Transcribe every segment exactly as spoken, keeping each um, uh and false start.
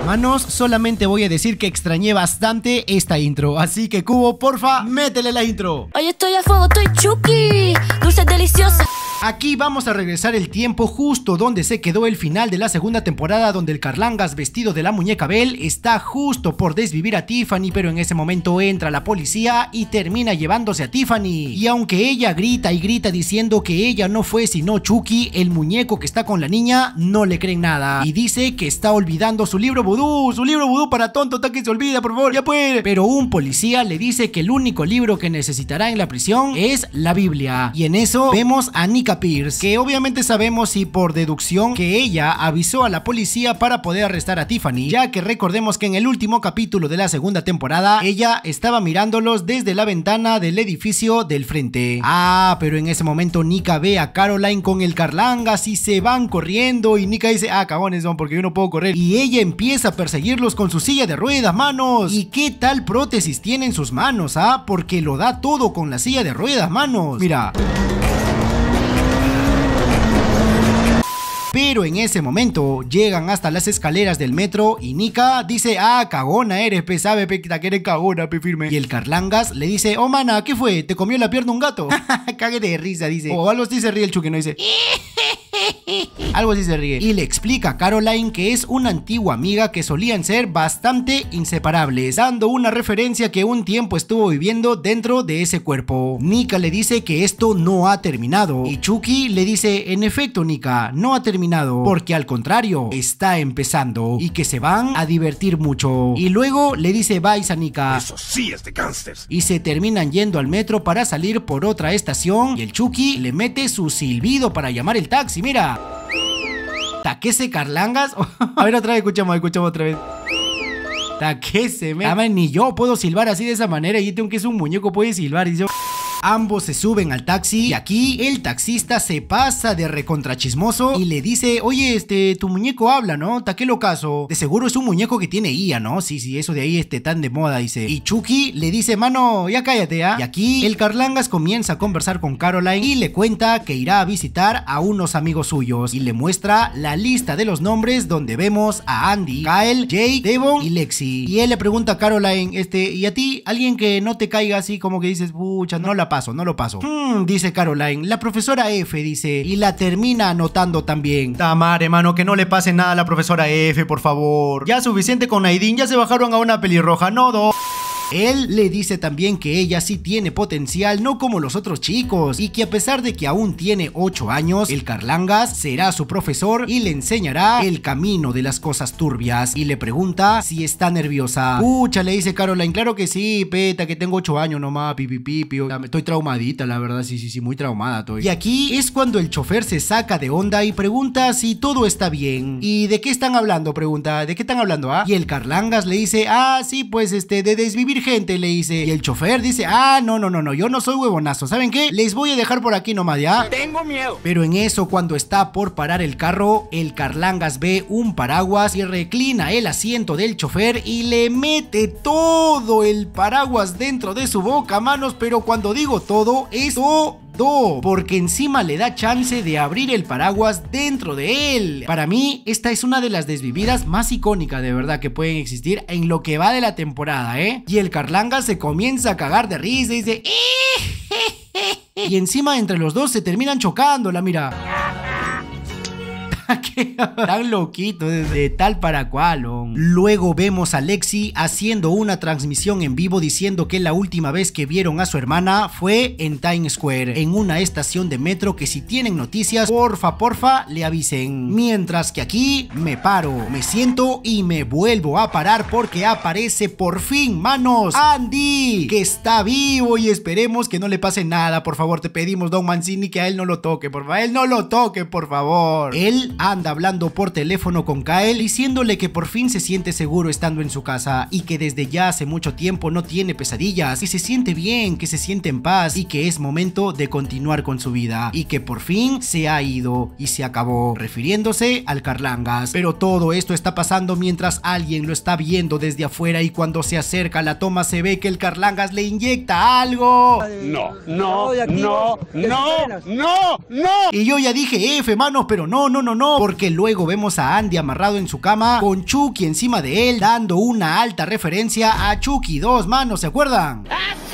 Manos, solamente voy a decir que extrañé bastante esta intro, así que Cubo, porfa, métele la intro. Hoy estoy a fuego, estoy Chucky, dulces deliciosas. Aquí vamos a regresar el tiempo justo donde se quedó el final de la segunda temporada, donde el Carlangas vestido de la muñeca Belle está justo por desvivir a Tiffany, pero en ese momento entra la policía y termina llevándose a Tiffany. Y aunque ella grita y grita diciendo que ella no fue sino Chucky, el muñeco que está con la niña no le creen nada y dice que está olvidando su libro vudú, su libro vudú para tonto, hasta que se olvida, por favor, ya puede. Pero un policía le dice que el único libro que necesitará en la prisión es la Biblia, y en eso vemos a Nika Pierce, que obviamente sabemos y por deducción que ella avisó a la policía para poder arrestar a Tiffany, ya que recordemos que en el último capítulo de la segunda temporada ella estaba mirándolos desde la ventana del edificio del frente. Ah, pero en ese momento Nika ve a Caroline con el Carlangas y se van corriendo y Nika dice, ah, cagones son porque yo no puedo correr, y ella empieza a perseguirlos con su silla de ruedas, manos. ¿Y qué tal prótesis tiene en sus manos, ah? Porque lo da todo con la silla de ruedas, manos. Mira. Pero en ese momento llegan hasta las escaleras del metro y Nika dice, ah, cagona eres, pe, sabe, pe, que eres cagona, pe, firme. Y el Carlangas le dice, oh, mana, ¿qué fue? ¿Te comió la pierna un gato? Cague de risa, dice. O algo así se ríe el Chucky, ¿no? Dice... algo así se ríe. Y le explica a Caroline que es una antigua amiga que solían ser bastante inseparables, dando una referencia que un tiempo estuvo viviendo dentro de ese cuerpo. Nika le dice que esto no ha terminado y Chucky le dice, en efecto, Nika, no ha terminado, porque al contrario, está empezando y que se van a divertir mucho. Y luego le dice bye a Nika. Eso sí es de gangsters. Y se terminan yendo al metro para salir por otra estación y el Chucky le mete su silbido para llamar el taxi, mira. ¿Taquese Carlangas? A ver, otra vez, escuchamos, escuchamos otra vez. Taquese, me... Además, ni yo puedo silbar así de esa manera y tengo que es un muñeco, puede silbar y yo... Ambos se suben al taxi y aquí el taxista se pasa de recontrachismoso y le dice, oye, este, tu muñeco habla, ¿no? ¿Ta qué lo caso? De seguro es un muñeco que tiene I A, ¿no? Sí, sí, eso de ahí este tan de moda, dice. Y Chucky le dice, mano, ya cállate, ¿ah? Y aquí el Carlangas comienza a conversar con Caroline y le cuenta que irá a visitar a unos amigos suyos y le muestra la lista de los nombres donde vemos a Andy, Kyle, Jake, Devon y Lexi. Y él le pregunta a Caroline, este, ¿y a ti? Alguien que no te caiga así como que dices, pucha, no la paso, no lo paso. Hmm, dice Caroline, la profesora F, dice, y la termina anotando también. Tamare, mano, que no le pase nada a la profesora F, por favor. Ya suficiente con Aidin, ya se bajaron a una pelirroja, no dos. Él le dice también que ella sí tiene potencial, no como los otros chicos, y que a pesar de que aún tiene ocho años, el Carlangas será su profesor y le enseñará el camino de las cosas turbias. Y le pregunta si está nerviosa. Pucha, le dice Caroline, claro que sí, peta, que tengo ocho años nomás, pipi, pipi. Estoy traumadita, la verdad, sí, sí, sí, muy traumada estoy. Y aquí es cuando el chofer se saca de onda y pregunta si todo está bien. ¿Y de qué están hablando? Pregunta, ¿de qué están hablando, ah? Y el Carlangas le dice, ah, sí, pues este, de desvivir gente, le dice. Y el chofer dice, ah, no, no, no, no, yo no soy huevonazo, ¿saben qué? Les voy a dejar por aquí nomás, ¿ya? Tengo miedo. Pero en eso, cuando está por parar el carro, el Carlangas ve un paraguas y reclina el asiento del chofer y le mete todo el paraguas dentro de su boca, manos, pero cuando digo todo, es todo. Porque encima le da chance de abrir el paraguas dentro de él. Para mí, esta es una de las desvividas más icónicas de verdad que pueden existir en lo que va de la temporada, ¿eh? Y el Carlangas se comienza a cagar de risa y dice... Y encima entre los dos se terminan chocándola, mira. Tan loquito, de tal para cual. Oh. Luego vemos a Lexi haciendo una transmisión en vivo diciendo que la última vez que vieron a su hermana fue en Times Square, en una estación de metro, que si tienen noticias, porfa, porfa, le avisen. Mientras que aquí me paro, me siento y me vuelvo a parar porque aparece por fin, manos, Andy, que está vivo y esperemos que no le pase nada. Por favor, te pedimos, Don Mancini, que a él no lo toque, por favor, él no lo toque, por favor. Él anda hablando por teléfono con Kyle diciéndole que por fin se siente seguro estando en su casa y que desde ya hace mucho tiempo no tiene pesadillas, que se siente bien, que se siente en paz y que es momento de continuar con su vida y que por fin se ha ido y se acabó, refiriéndose al Carlangas. Pero todo esto está pasando mientras alguien lo está viendo desde afuera y cuando se acerca a la toma se ve que el Carlangas le inyecta algo. No, no, no, no, no, no. Y yo ya dije F, manos, pero no, no, no, no. no, porque luego vemos a Andy amarrado en su cama con Chucky encima de él, dando una alta referencia a Chucky dos, mano, ¿se acuerdan?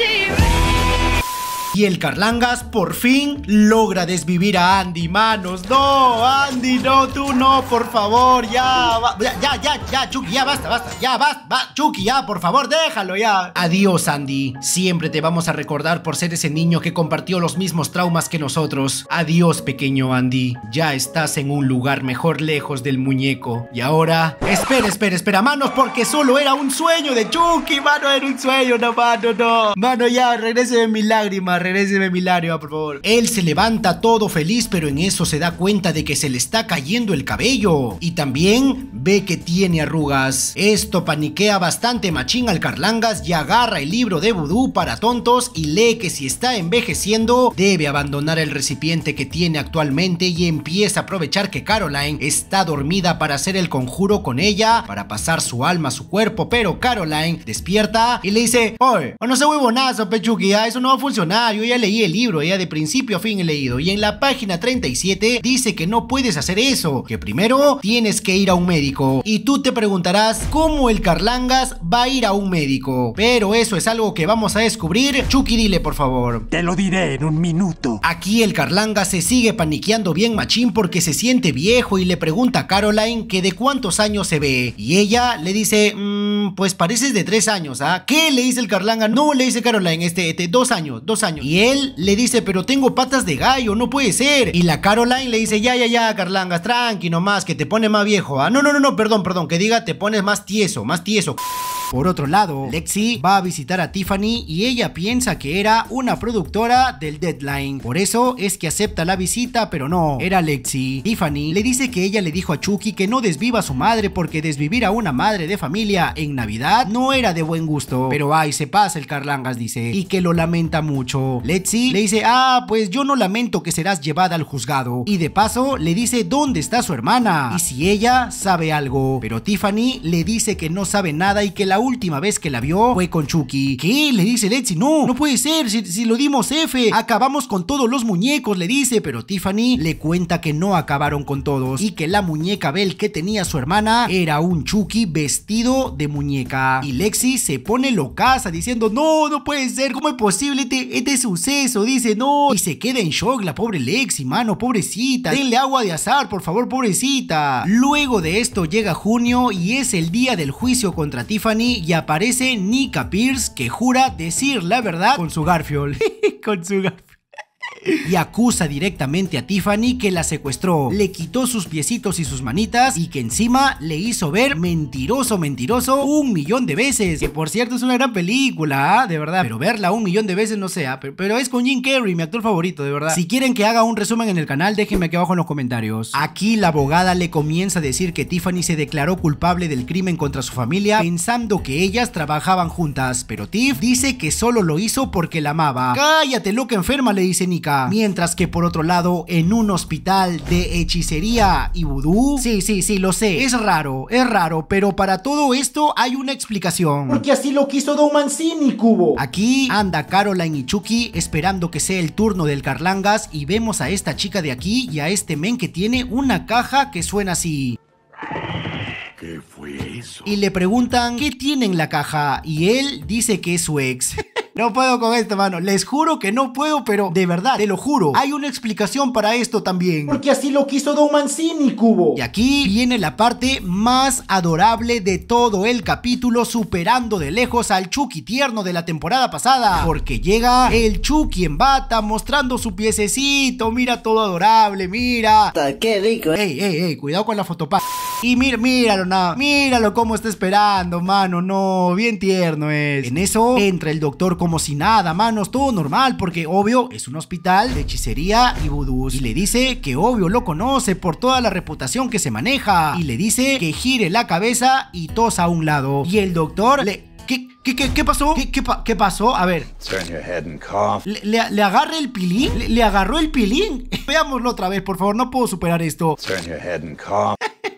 Y el Carlangas por fin logra desvivir a Andy, manos. No, Andy, no, tú no, por favor, ya, ya, ya, ya, ya, Chucky, ya, basta, basta, ya, basta, va, Chucky, ya, por favor, déjalo ya. Adiós, Andy, siempre te vamos a recordar por ser ese niño que compartió los mismos traumas que nosotros. Adiós, pequeño Andy, ya estás en un lugar mejor lejos del muñeco. Y ahora, espera, espera, espera, manos, porque solo era un sueño de Chucky, mano, era un sueño, no, mano, no. Mano, ya, regréseme mis lágrimas, regréseme mi lágrima, por favor. Él se levanta todo feliz, pero en eso se da cuenta de que se le está cayendo el cabello. Y también ve que tiene arrugas. Esto paniquea bastante machín al Carlangas y agarra el libro de vudú para tontos y lee que si está envejeciendo, debe abandonar el recipiente que tiene actualmente y empieza a aprovechar que Caroline está dormida para hacer el conjuro con ella, para pasar su alma a su cuerpo, pero Caroline despierta y le dice: oye, no sé huevonazo, Pechuqui, eso no va a funcionar, yo ya leí el libro, ya de principio a fin he leído, y en la página treinta y siete dice que no puedes hacer eso, que primero tienes que ir a un médico. Y tú te preguntarás cómo el Carlangas va a ir a un médico, pero eso es algo que vamos a descubrir. Chucky, dile por favor. Te lo diré en un minuto. Aquí el Carlangas se sigue paniqueando bien machín porque se siente viejo y le pregunta a Caroline que de cuántos años se ve, y ella le dice: mmm, pues pareces de tres años, ¿ah? ¿Qué? Le dice el Carlangas. No, le dice Caroline, este, este, dos años, dos años. Y él le dice: pero tengo patas de gallo, no puede ser. Y la Caroline le dice: ya, ya, ya, Carlangas, tranqui nomás, que te pone más viejo, ¿ah? No, no, no, no, perdón, perdón, que diga te pones más tieso, más tieso. Por otro lado, Lexi va a visitar a Tiffany y ella piensa que era una productora del Deadline. Por eso es que acepta la visita, pero no, era Lexi. Tiffany le dice que ella le dijo a Chucky que no desviva a su madre porque desvivir a una madre de familia en Navidad no era de buen gusto. Pero ay, se pasa el Carlangas, dice, y que lo lamenta mucho. Lexi le dice: ah, pues yo no lamento que serás llevada al juzgado. Y de paso le dice dónde está su hermana y si ella sabe algo. Pero Tiffany le dice que no sabe nada y que la última vez que la vio fue con Chucky. ¿Qué? Le dice Lexi. No, no puede ser, si, si lo dimos F, acabamos con todos los muñecos, le dice. Pero Tiffany le cuenta que no acabaron con todos y que la muñeca Belle que tenía su hermana era un Chucky vestido de muñeca. Y Lexi se pone locaza diciendo: no, no puede ser, ¿cómo es posible este, este suceso? Dice: no, y se queda en shock la pobre Lexi, mano, pobrecita, denle agua de azar, por favor, pobrecita. Luego de esto llega junio y es el día del juicio contra Tiffany y aparece Nika Pierce, que jura decir la verdad con su Garfield. Con su Garfield. Y acusa directamente a Tiffany que la secuestró, le quitó sus piecitos y sus manitas y que encima le hizo ver mentiroso, mentiroso un millón de veces. Que por cierto es una gran película, ¿eh? De verdad, pero verla un millón de veces no sé, ¿eh? pero, pero es con Jim Carrey, mi actor favorito, de verdad. Si quieren que haga un resumen en el canal, déjenme aquí abajo en los comentarios. Aquí la abogada le comienza a decir que Tiffany se declaró culpable del crimen contra su familia pensando que ellas trabajaban juntas, pero Tiff dice que solo lo hizo porque la amaba. Cállate, loca enferma, le dice Nika. Mientras que por otro lado, en un hospital de hechicería y vudú, sí, sí, sí, lo sé, es raro, es raro, pero para todo esto hay una explicación. Porque así lo quiso Don Mancini, cubo. Aquí anda Caroline y Chucky esperando que sea el turno del Carlangas y vemos a esta chica de aquí y a este men que tiene una caja que suena así. ¿Qué fue eso? Y le preguntan qué tiene en la caja y él dice que es su ex. No puedo con esto, mano. Les juro que no puedo, pero de verdad, te lo juro. Hay una explicación para esto también. Porque así lo quiso Don Mancini, cubo. Y aquí viene la parte más adorable de todo el capítulo, superando de lejos al Chucky tierno de la temporada pasada. Porque llega el Chucky en bata, mostrando su piececito. Mira todo adorable, mira. ¡Qué rico! Ey, ey, ey, cuidado con la fotopa. Y mira, míralo, nada. Míralo cómo está esperando, mano. No, bien tierno es. En eso entra el doctor como si nada, manos, todo normal, porque obvio es un hospital de hechicería y vudús. Y le dice que obvio lo conoce por toda la reputación que se maneja. Y le dice que gire la cabeza y tosa a un lado. Y el doctor le... ¿Qué, qué, qué, qué pasó? ¿Qué, qué, qué pasó? A ver. Turn your head and cough. ¿Le, le, le agarra el pilín? ¿Le, le agarró el pilín? Veámoslo otra vez, por favor, no puedo superar esto. Turn your head and cough.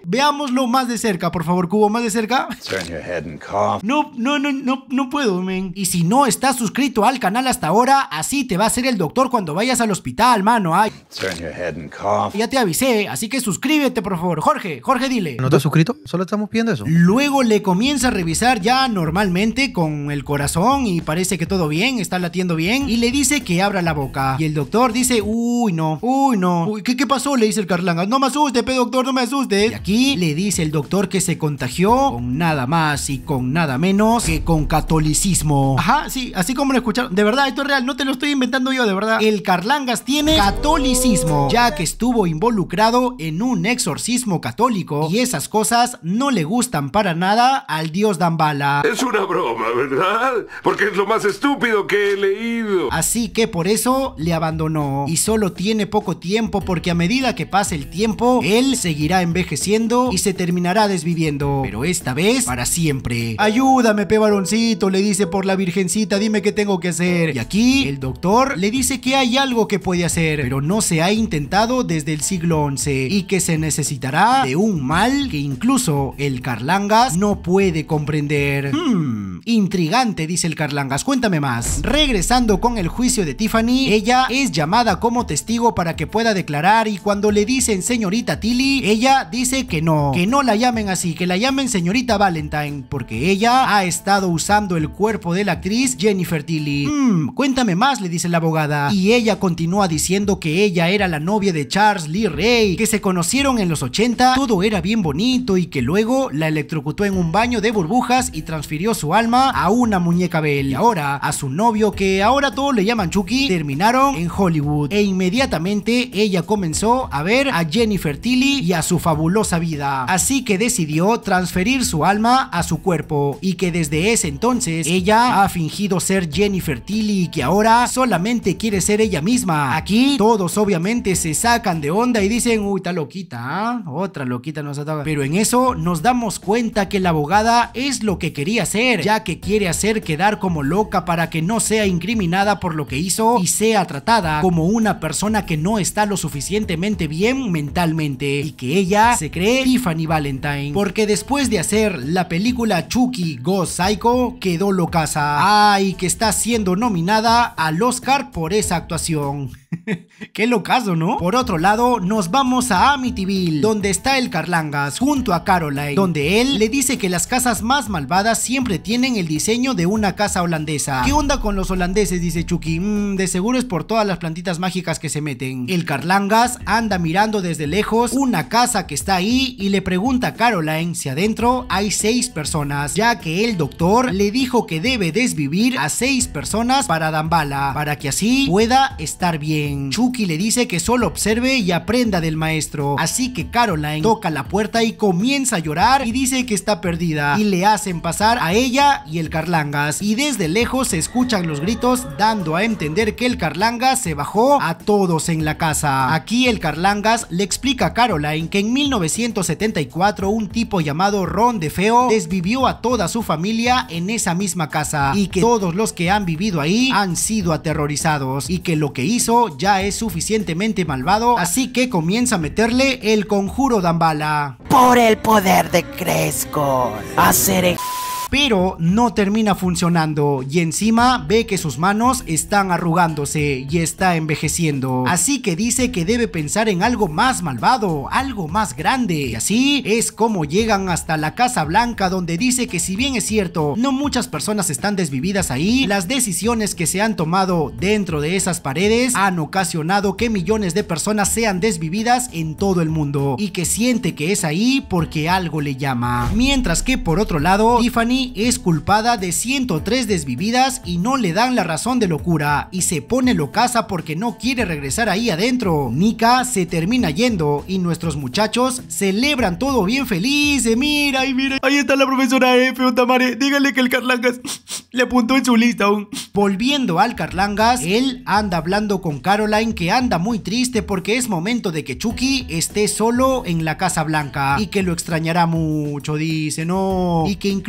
Veámoslo más de cerca, por favor, Cubo, más de cerca. Turn your head and cough. No, no, no, no, no puedo, men. Y si no estás suscrito al canal hasta ahora, así te va a hacer el doctor cuando vayas al hospital, mano. Ay, Turn your head and cough. ya te avisé, así que suscríbete, por favor. Jorge, Jorge, dile. ¿No te has suscrito? Solo estamos pidiendo eso. Luego le comienza a revisar ya normalmente con el corazón y parece que todo bien, está latiendo bien. Y le dice que abra la boca. Y el doctor dice, uy, no, uy, no. Uy, ¿qué, qué pasó? Le dice el Carlangas. No me asuste, pe doctor, no me asuste. Y aquí le dice el doctor que se contagió con nada más y con nada menos que con catolicismo. Ajá, sí, así como lo escucharon. De verdad, esto es real, no te lo estoy inventando yo, de verdad. El Carlangas tiene catolicismo, ya que estuvo involucrado en un exorcismo católico y esas cosas no le gustan para nada al dios Damballa. Es una broma, ¿verdad? Porque es lo más estúpido que he leído. Así que por eso le abandonó y solo tiene poco tiempo porque a medida que pase el tiempo, él seguirá envejeciendo y se terminará desviviendo, pero esta vez para siempre. Ayúdame, pe varoncito, le dice por la virgencita, dime qué tengo que hacer. Y aquí el doctor le dice que hay algo que puede hacer, pero no se ha intentado desde el siglo once y que se necesitará de un mal que incluso el Carlangas no puede comprender. Hmm, intrigante, dice el Carlangas, cuéntame más. Regresando con el juicio de Tiffany, ella es llamada como testigo para que pueda declarar y cuando le dicen señorita Tilly, ella dice que no, que no la llamen así, que la llamen señorita Valentine, porque ella ha estado usando el cuerpo de la actriz Jennifer Tilly. Hmm, cuéntame más, le dice la abogada. Y ella continúa diciendo que ella era la novia de Charles Lee Ray, que se conocieron en los ochenta, todo era bien bonito y que luego la electrocutó en un baño de burbujas y transfirió su alma a una muñeca Bell. Y ahora a su novio, que ahora todos le llaman Chucky, terminaron en Hollywood e inmediatamente ella comenzó a ver a Jennifer Tilly y a su fabulosa vida. Así que decidió transferir su alma a su cuerpo y que desde ese entonces ella ha fingido ser Jennifer Tilly y que ahora solamente quiere ser ella misma. Aquí todos obviamente se sacan de onda y dicen, uy, está loquita, ¿eh? Otra loquita nos ataca. Pero en eso nos damos cuenta que la abogada es lo que quería hacer, ya que quiere hacer quedar como loca para que no sea incriminada por lo que hizo y sea tratada como una persona que no está lo suficientemente bien mentalmente y que ella se cree Tiffany Valentine, porque después de hacer la película Chucky Ghost Psycho quedó locaza. Ay, que está siendo nominada al Oscar por esa actuación. Qué locazo, ¿no? Por otro lado, nos vamos a Amityville, donde está el Carlangas junto a Caroline, donde él le dice que las casas más malvadas siempre tienen el diseño de una casa holandesa. ¿Qué onda con los holandeses? Dice Chucky. Mm, de seguro es por todas las plantitas mágicas que se meten. El Carlangas anda mirando desde lejos una casa que está ahí y le pregunta a Caroline si adentro hay seis personas, ya que el doctor le dijo que debe desvivir a seis personas para Damballa, para que así pueda estar bien. Chucky le dice que solo observe y aprenda del maestro, así que Caroline toca la puerta y comienza a llorar y dice que está perdida y le hacen pasar a ella y el Carlangas y desde lejos se escuchan los gritos dando a entender que el Carlangas se bajó a todos en la casa. Aquí el Carlangas le explica a Caroline que en mil novecientos setenta y cuatro un tipo llamado Ron DeFeo desvivió a toda su familia en esa misma casa y que todos los que han vivido ahí han sido aterrorizados y que lo que hizo ya es suficientemente malvado, así que comienza a meterle el conjuro Damballa. Por el poder de Grayskull, hacer pero no termina funcionando y encima ve que sus manos están arrugándose y está envejeciendo, así que dice que debe pensar en algo más malvado, algo más grande, y así es como llegan hasta la Casa Blanca, donde dice que si bien es cierto no muchas personas están desvividas ahí, las decisiones que se han tomado dentro de esas paredes han ocasionado que millones de personas sean desvividas en todo el mundo y que siente que es ahí porque algo le llama, mientras que por otro lado Tiffany es culpada de ciento tres desvividas y no le dan la razón de locura y se pone locaza porque no quiere regresar ahí adentro. Nika se termina yendo y nuestros muchachos celebran todo bien felices. Mira, y mira, ahí está la profesora F, Otamare, dígale que el Carlangas le apuntó en su lista aún. Volviendo al Carlangas, él anda hablando con Caroline, que anda muy triste porque es momento de que Chucky esté solo en la Casa Blanca y que lo extrañará mucho, dice, no, y que incluso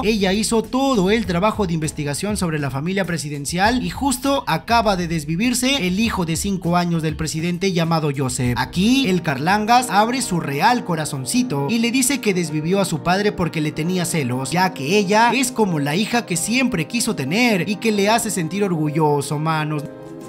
ella hizo todo el trabajo de investigación sobre la familia presidencial y justo acaba de desvivirse el hijo de cinco años del presidente llamado Joseph. Aquí el Carlangas abre su real corazoncito y le dice que desvivió a su padre porque le tenía celos, ya que ella es como la hija que siempre quiso tener y que le hace sentir orgulloso, manos.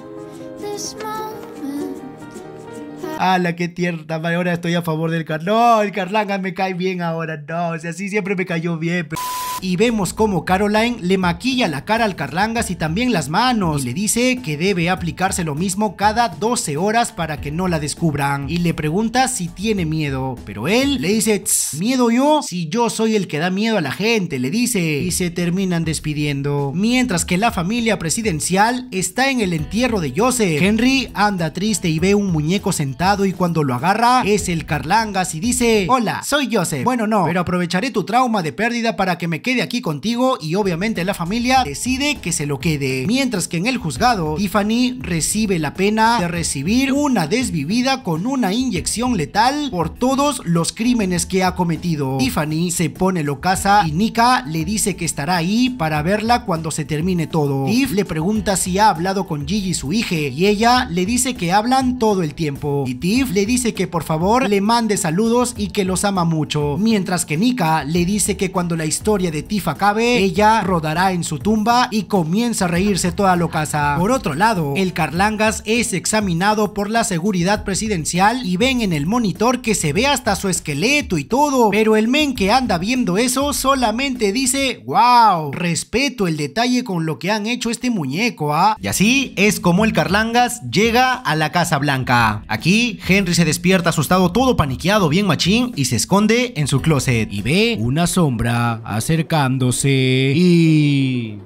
¡Hala, qué tierna! Ahora estoy a favor del Car... No, el Carlangas me cae bien ahora, no, o sea, sí siempre me cayó bien, pero... Y vemos como Caroline le maquilla la cara al Carlangas y también las manos, y le dice que debe aplicarse lo mismo cada doce horas para que no la descubran, y le pregunta si tiene miedo, pero él le dice: ¿miedo yo? Si yo soy el que da miedo a la gente, le dice, y se terminan despidiendo. Mientras que la familia presidencial está en el entierro de Joseph. Henry anda triste y ve un muñeco sentado, y cuando lo agarra es el Carlangas y dice: hola, soy Joseph. Bueno, no, pero aprovecharé tu trauma de pérdida para que me quede aquí contigo, y obviamente la familia decide que se lo quede. Mientras que en el juzgado, Tiffany recibe la pena de recibir una desvivida con una inyección letal por todos los crímenes que ha cometido. Tiffany se pone locaza y Nika le dice que estará ahí para verla cuando se termine todo. Tiff le pregunta si ha hablado con Gigi, su hija, y ella le dice que hablan todo el tiempo. Y Tiff le dice que por favor le mande saludos y que los ama mucho. Mientras que Nika le dice que cuando la historia de Tiff acabe, ella rodará en su tumba y comienza a reírse toda locaza. Por otro lado, el Carlangas es examinado por la seguridad presidencial y ven en el monitor que se ve hasta su esqueleto y todo, pero el men que anda viendo eso solamente dice: wow, respeto el detalle con lo que han hecho este muñeco, ¿ah? Y así es como el Carlangas llega a la Casa Blanca. Aquí Henry se despierta asustado, todo paniqueado, bien machín, y se esconde en su closet y ve una sombra acercándose y...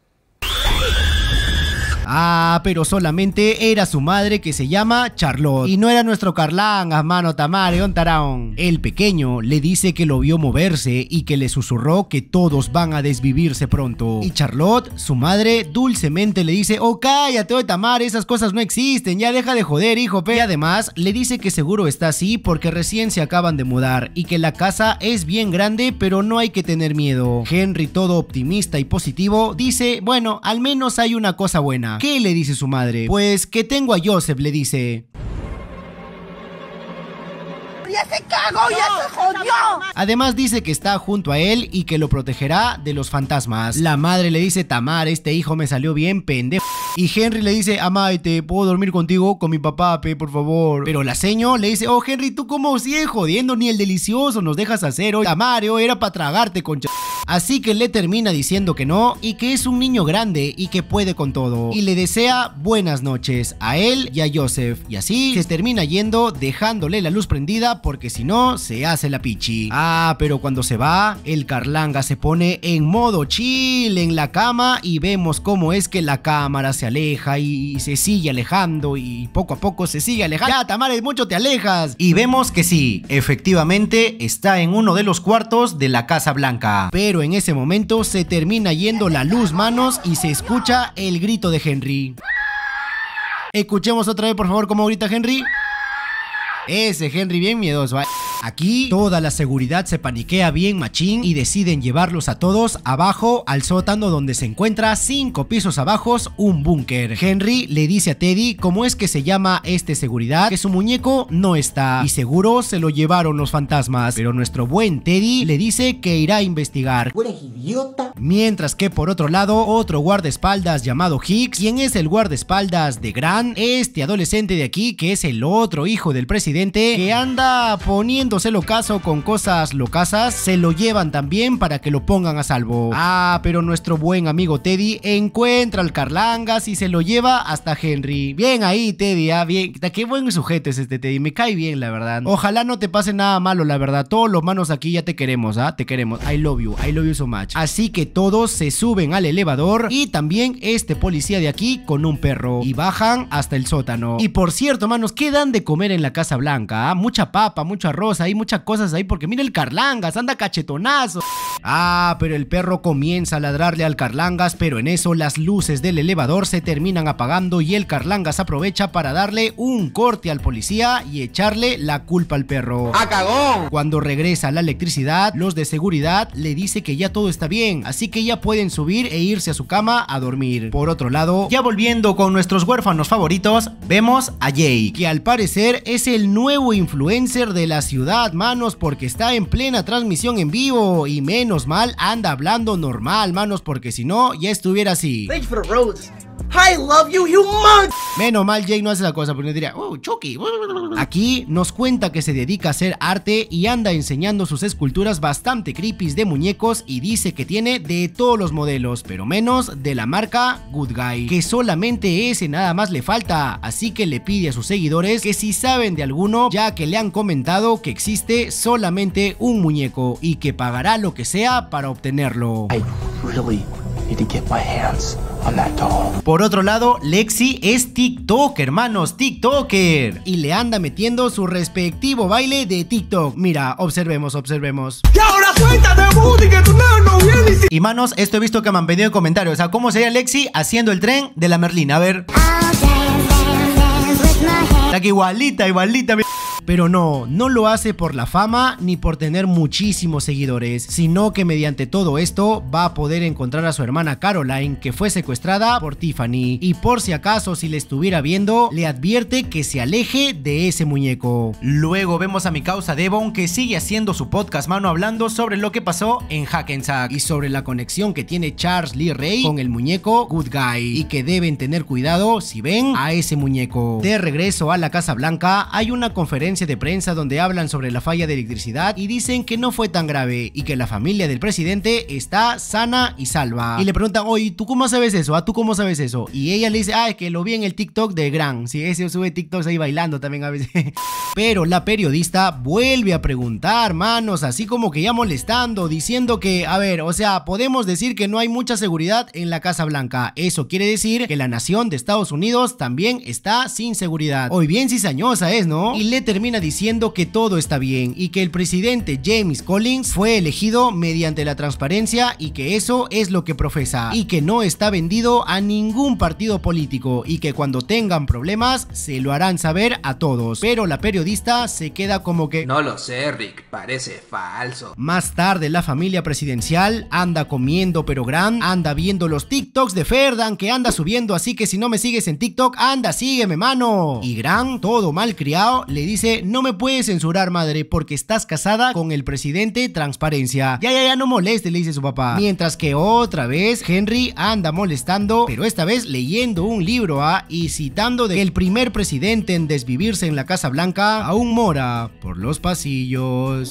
Ah, pero solamente era su madre, que se llama Charlotte. Y no era nuestro Carlangas, mano tamare, on taraón. El pequeño le dice que lo vio moverse y que le susurró que todos van a desvivirse pronto. Y Charlotte, su madre, dulcemente le dice: oh, cállate, oh, tamare, esas cosas no existen, ya deja de joder, hijo, pe. Y además le dice que seguro está así porque recién se acaban de mudar y que la casa es bien grande, pero no hay que tener miedo. Henry, todo optimista y positivo, dice: bueno, al menos hay una cosa buena. ¿Qué le dice su madre? Pues que tengo a Joseph, le dice. ¡Ya se cagó! ¡Ya se jodió! Además dice que está junto a él y que lo protegerá de los fantasmas. La madre le dice: Tamar, este hijo me salió bien pendejo. Y Henry le dice: Amaite, ¿puedo dormir contigo? Con mi papá, pe, por favor. Pero la seño le dice: oh, Henry, tú como sigues jodiendo, ni el delicioso nos dejas hacer hoy. Tamar, oh, era para tragarte, concha. Así que le termina diciendo que no y que es un niño grande y que puede con todo. Y le desea buenas noches a él y a Joseph. Y así se termina yendo, dejándole la luz prendida porque si no se hace la pichi. Ah, pero cuando se va, el Carlanga se pone en modo chill en la cama y vemos cómo es que la cámara se aleja y se sigue alejando y poco a poco se sigue alejando. Ya, Tamares, mucho te alejas. Y vemos que sí, efectivamente está en uno de los cuartos de la Casa Blanca. Pero en ese momento se termina yendo la luz, manos, y se escucha el grito de Henry. Escuchemos otra vez, por favor, cómo grita Henry. Ese Henry bien miedoso, ¿eh? Aquí toda la seguridad se paniquea bien machín y deciden llevarlos a todos abajo al sótano, donde se encuentra cinco pisos abajo un búnker. Henry le dice a Teddy cómo es que se llama este seguridad, que su muñeco no está y seguro se lo llevaron los fantasmas, pero nuestro buen Teddy le dice que irá a investigar. ¿Eres idiota? Mientras que por otro lado, otro guardaespaldas llamado Hicks, quien es el guardaespaldas de Grant, este adolescente de aquí que es el otro hijo del presidente que anda poniendo locazo con cosas locasas, se lo llevan también para que lo pongan a salvo. Ah, pero nuestro buen amigo Teddy encuentra al Carlangas y se lo lleva hasta Henry. Bien ahí, Teddy, ah, bien. Qué buen sujeto es este Teddy, me cae bien, la verdad. Ojalá no te pase nada malo, la verdad. Todos los manos aquí ya te queremos, ah, te queremos. I love you, I love you so much. Así que todos se suben al elevador y también este policía de aquí con un perro y bajan hasta el sótano. Y por cierto, manos, ¿qué dan de comer en la Casa Blanca? Ah, mucha papa, mucho arroz, hay muchas cosas ahí porque mira el Carlangas, anda cachetonazo. Ah, pero el perro comienza a ladrarle al Carlangas, pero en eso las luces del elevador se terminan apagando y el Carlangas aprovecha para darle un corte al policía y echarle la culpa al perro. ¡Ah, cagón! Cuando regresa la electricidad, los de seguridad le dice que ya todo está bien, así que ya pueden subir e irse a su cama a dormir. Por otro lado, ya volviendo con nuestros huérfanos favoritos, vemos a Jake, que al parecer es el nuevo influencer de la ciudad, manos, porque está en plena transmisión en vivo y menos mal anda hablando normal, manos, porque si no ya estuviera así. Thanks for the roses. I love you, you mon. Menos mal Jake no hace esa cosa, porque diría, oh, Chucky. Aquí nos cuenta que se dedica a hacer arte y anda enseñando sus esculturas bastante creepy de muñecos y dice que tiene de todos los modelos, pero menos de la marca Good Guy, que solamente ese nada más le falta, así que le pide a sus seguidores que si saben de alguno, ya que le han comentado que existe solamente un muñeco y que pagará lo que sea para obtenerlo. I really need to get my hands on that doll. Por otro lado, Lexi es TikToker, hermanos, TikToker, y le anda metiendo su respectivo baile de TikTok. Mira, observemos, observemos. Y ahora suéltate, booty, que tu nano viene y... Y manos, esto he visto que me han pedido en comentarios, o sea, ¿cómo sería Lexi haciendo el tren de la Merlina? A ver. Está que igualita, igualita. Pero no, no lo hace por la fama ni por tener muchísimos seguidores, sino que mediante todo esto va a poder encontrar a su hermana Caroline, que fue secuestrada por Tiffany, y por si acaso si le estuviera viendo, le advierte que se aleje de ese muñeco. Luego vemos a mi causa Devon, que sigue haciendo su podcast, mano, hablando sobre lo que pasó en Hackensack y sobre la conexión que tiene Charles Lee Ray con el muñeco Good Guy, y que deben tener cuidado si ven a ese muñeco. De regreso a la Casa Blanca, hay una conferencia de prensa donde hablan sobre la falla de electricidad y dicen que no fue tan grave y que la familia del presidente está sana y salva. Y le preguntan, oye, ¿tú cómo sabes eso? ¿Ah, tú cómo sabes eso? Y ella le dice, ah, es que lo vi en el TikTok de Gran. Sí, ese sube TikToks ahí bailando también a veces. Pero la periodista vuelve a preguntar, manos, así como que ya molestando, diciendo que, a ver, o sea, podemos decir que no hay mucha seguridad en la Casa Blanca. Eso quiere decir que la nación de Estados Unidos también está sin seguridad. Hoy bien cizañosa es, ¿no? Y le termina diciendo que todo está bien y que el presidente James Collins fue elegido mediante la transparencia y que eso es lo que profesa y que no está vendido a ningún partido político y que cuando tengan problemas se lo harán saber a todos. Pero la periodista se queda como que no lo sé, Rick, parece falso. Más tarde la familia presidencial anda comiendo, pero Gran anda viendo los TikToks de Ferdan que anda subiendo, así que si no me sigues en TikTok, anda, sígueme, mano. Y Gran, todo mal criado, le dice, no me puedes censurar, madre, porque estás casada con el presidente Transparencia. Ya, ya, ya, no moleste, le dice su papá. Mientras que otra vez Henry anda molestando, pero esta vez leyendo un libro, ¿ah? Y citando de que el primer presidente en desvivirse en la Casa Blanca aún mora por los pasillos.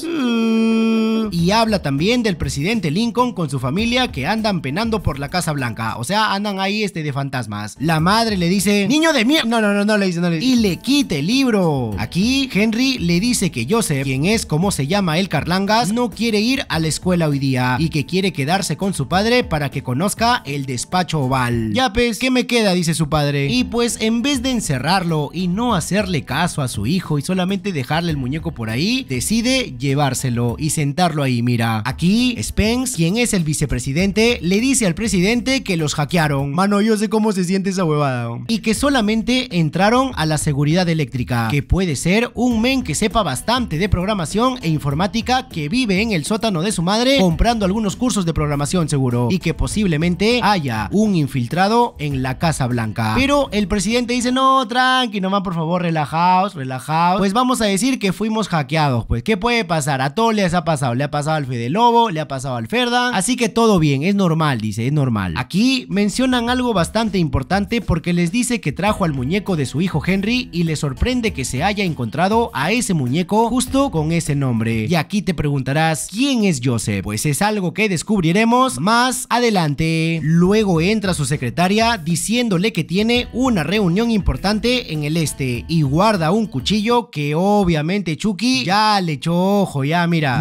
Mm. Y habla también del presidente Lincoln con su familia que andan penando por la Casa Blanca. O sea, andan ahí este de fantasmas. La madre le dice, niño de mierda. No, no, no, no le dice, no le dice. Y le quita el libro. Aquí Henry le dice que Joseph, quien es como se llama el Carlangas, no quiere ir a la escuela hoy día y que quiere quedarse con su padre para que conozca el despacho oval. Ya pues, ¿qué me queda? Dice su padre. Y pues en vez de encerrarlo y no hacerle caso a su hijo y solamente dejarle el muñeco por ahí, decide llevárselo y sentarlo ahí. Mira, aquí Spence, quien es el vicepresidente, le dice al presidente que los hackearon. Mano, yo sé cómo se siente esa huevada. Y que solamente entraron a la seguridad eléctrica, que puede ser un men que sepa bastante de programación e informática, que vive en el sótano de su madre comprando algunos cursos de programación seguro, y que posiblemente haya un infiltrado en la Casa Blanca. Pero el presidente dice, no, tranqui, nomás por favor, relajaos, relajaos. Pues vamos a decir que fuimos hackeados, pues ¿qué puede pasar? A todos les ha pasado, le ha pasado al Fede Lobo, le ha pasado al Ferdan, así que todo bien, es normal, dice, es normal. Aquí mencionan algo bastante importante porque les dice que trajo al muñeco de su hijo Henry y le sorprende que se haya encontrado a ese muñeco justo con ese nombre. Y aquí te preguntarás, ¿quién es Joseph? Pues es algo que descubriremos más adelante. Luego entra su secretaria diciéndole que tiene una reunión importante en el este y guarda un cuchillo que obviamente Chucky ya le echó ojo, ya mira. Mientras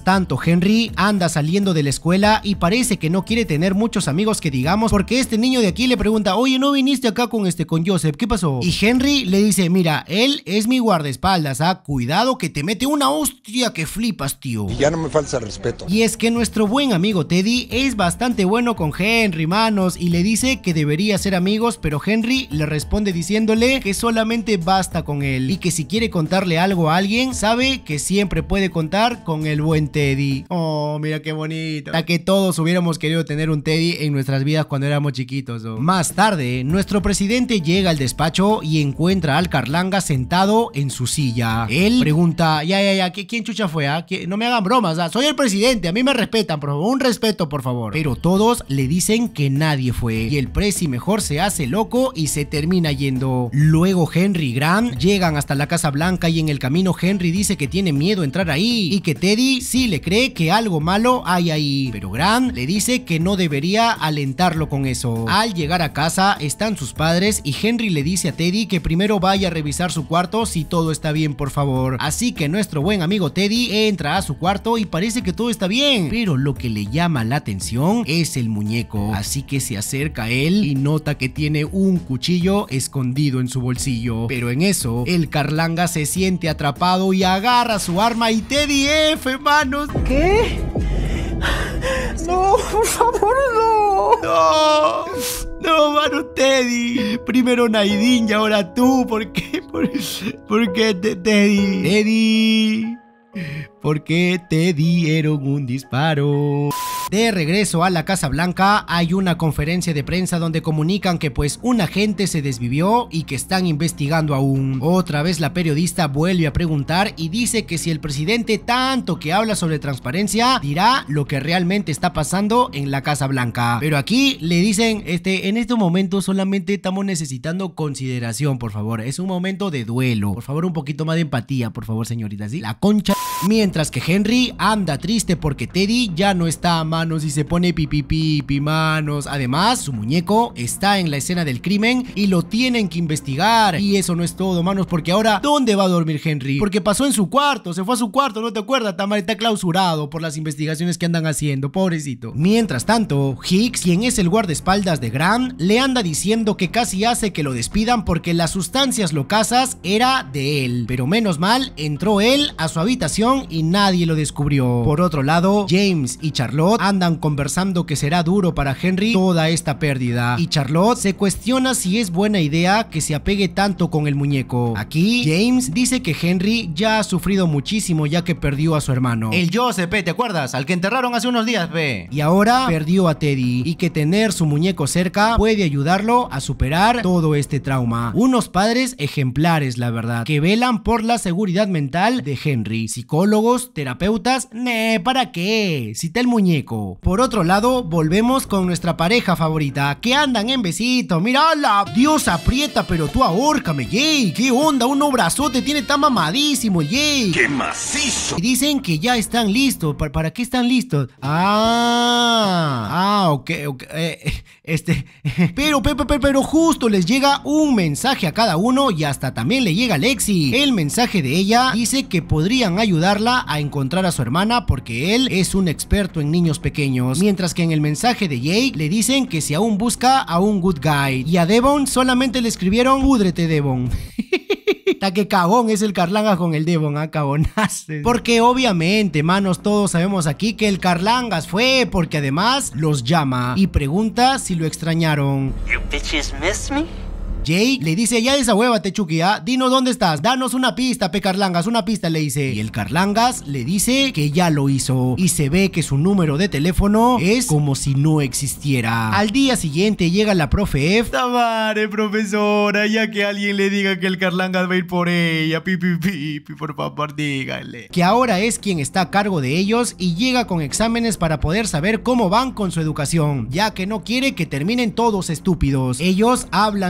tanto, Henry anda saliendo de la escuela y parece que no quiere tener muchos amigos que digamos, porque este niño de aquí le pregunta: oye, ¿no viniste acá con este con Joseph? ¿Qué pasó? Y Henry le dice: mira, él es mi guardaespaldas, ¿ah? Cuidado que te mete una hostia que flipas, tío. Y ya no me falta respeto. Y es que nuestro buen amigo Teddy es bastante bueno con Henry, manos, y le dice que debería ser amigos, pero Henry le responde diciéndole que solamente basta con él y que si quiere contarle algo a alguien, sabe que siempre puede contar con el buen Teddy. Oh, mira qué bonito. Hasta que todos hubiéramos querido tener un Teddy en nuestras vidas cuando éramos chiquitos. Oh. Más tarde, nuestro presidente llega al despacho y encuentra al Carlanga sentado en su silla. Él pregunta: ya, ya, ya, ¿quién chucha fue? Ah? No me hagan bromas, ah? Soy el presidente, a mí me respetan, por favor, un respeto, por favor. Pero todos le dicen que nadie fue y el presi mejor se hace loco y se termina yendo. Luego Henry y Grant llegan hasta la Casa Blanca y en el camino Henry dice que tiene miedo a entrar ahí y que Teddy sí le cree que algo malo hay ahí, pero Grant le dice que no debería alentarlo con eso. Al llegar a casa están sus padres y Henry le dice a Teddy que primero vaya a revisar su cuarto si todo está bien, por favor. Así que nuestro buen amigo Teddy entra a su cuarto y parece que todo está bien, pero lo que le llama la atención es el muñeco, así que se acerca a él y nota que tiene un cuchillo escondido en su bolsillo. Pero en eso el Carlanga se siente atrapado y agarra su arma y Teddy F, manos. ¿Qué? No, por favor, no. No, no, mano, Teddy. Primero Naidin y ahora tú. ¿Por qué? ¿Por, por qué, Teddy? Teddy. ¿Por qué te dieron un disparo? De regreso a la Casa Blanca hay una conferencia de prensa donde comunican que pues un agente se desvivió y que están investigando aún. Otra vez la periodista vuelve a preguntar y dice que si el presidente tanto que habla sobre transparencia dirá lo que realmente está pasando en la Casa Blanca. Pero aquí le dicen, este, en este momento solamente estamos necesitando consideración, por favor. Es un momento de duelo. Por favor, un poquito más de empatía, por favor, señorita, ¿sí? La concha. Mientras que Henry anda triste porque Teddy ya no está a manos y se pone pipi pipi, manos. Además, su muñeco está en la escena del crimen y lo tienen que investigar. Y eso no es todo, manos, porque ahora, ¿dónde va a dormir Henry? Porque pasó en su cuarto, se fue a su cuarto, ¿no te acuerdas? Tamar está clausurado por las investigaciones que andan haciendo, pobrecito. Mientras tanto, Hicks, quien es el guardaespaldas de Grant, le anda diciendo que casi hace que lo despidan porque las sustancias locasas era de él. Pero menos mal, entró él a su habitación y nadie lo descubrió. Por otro lado, James y Charlotte andan conversando que será duro para Henry toda esta pérdida, y Charlotte se cuestiona si es buena idea que se apegue tanto con el muñeco. Aquí, James dice que Henry ya ha sufrido muchísimo ya que perdió a su hermano. El Joseph, ¿te acuerdas? Al que enterraron hace unos días, ve. Y ahora perdió a Teddy, y que tener su muñeco cerca puede ayudarlo a superar todo este trauma. Unos padres ejemplares, la verdad, que velan por la seguridad mental de Henry. Psicólogos, terapeutas, ne, ¿para qué? Si está el muñeco. Por otro lado, volvemos con nuestra pareja favorita, que andan en besito. ¡Mírala! Dios aprieta, pero tú ahórcame, Jake. ¿Qué onda? Un brazote tiene tan mamadísimo, Jake. ¡Qué macizo! Y dicen que ya están listos. ¿Para, para qué están listos? Ah, ah, ok, ok. Eh, este, pero, pero, pero, pero justo les llega un mensaje a cada uno y hasta también le llega a Lexi. El mensaje de ella dice que podrían ayudarla a encontrar a su hermana porque él es un experto en niños pequeños, mientras que en el mensaje de Jake le dicen que si aún busca a un good guy, y a Devon solamente le escribieron púdrete, Devon. Ta que cagón es el Carlangas con el Devon, ah, cagonazo. Porque obviamente, manos, todos sabemos aquí que el Carlangas fue porque además los llama y pregunta si lo extrañaron. You bitches miss me? Jake le dice, ya desahuévate, Chucky, ¿ah? Dinos dónde estás, danos una pista, pe Carlangas, una pista, le dice. Y el Carlangas le dice que ya lo hizo y se ve que su número de teléfono es como si no existiera. Al día siguiente llega la profe F. Tamare, profesora, ya que alguien le diga que el Carlangas va a ir por ella, pipi pipi, por favor, dígale. Que ahora es quien está a cargo de ellos y llega con exámenes para poder saber cómo van con su educación, ya que no quiere que terminen todos estúpidos. Ellos hablan sobre si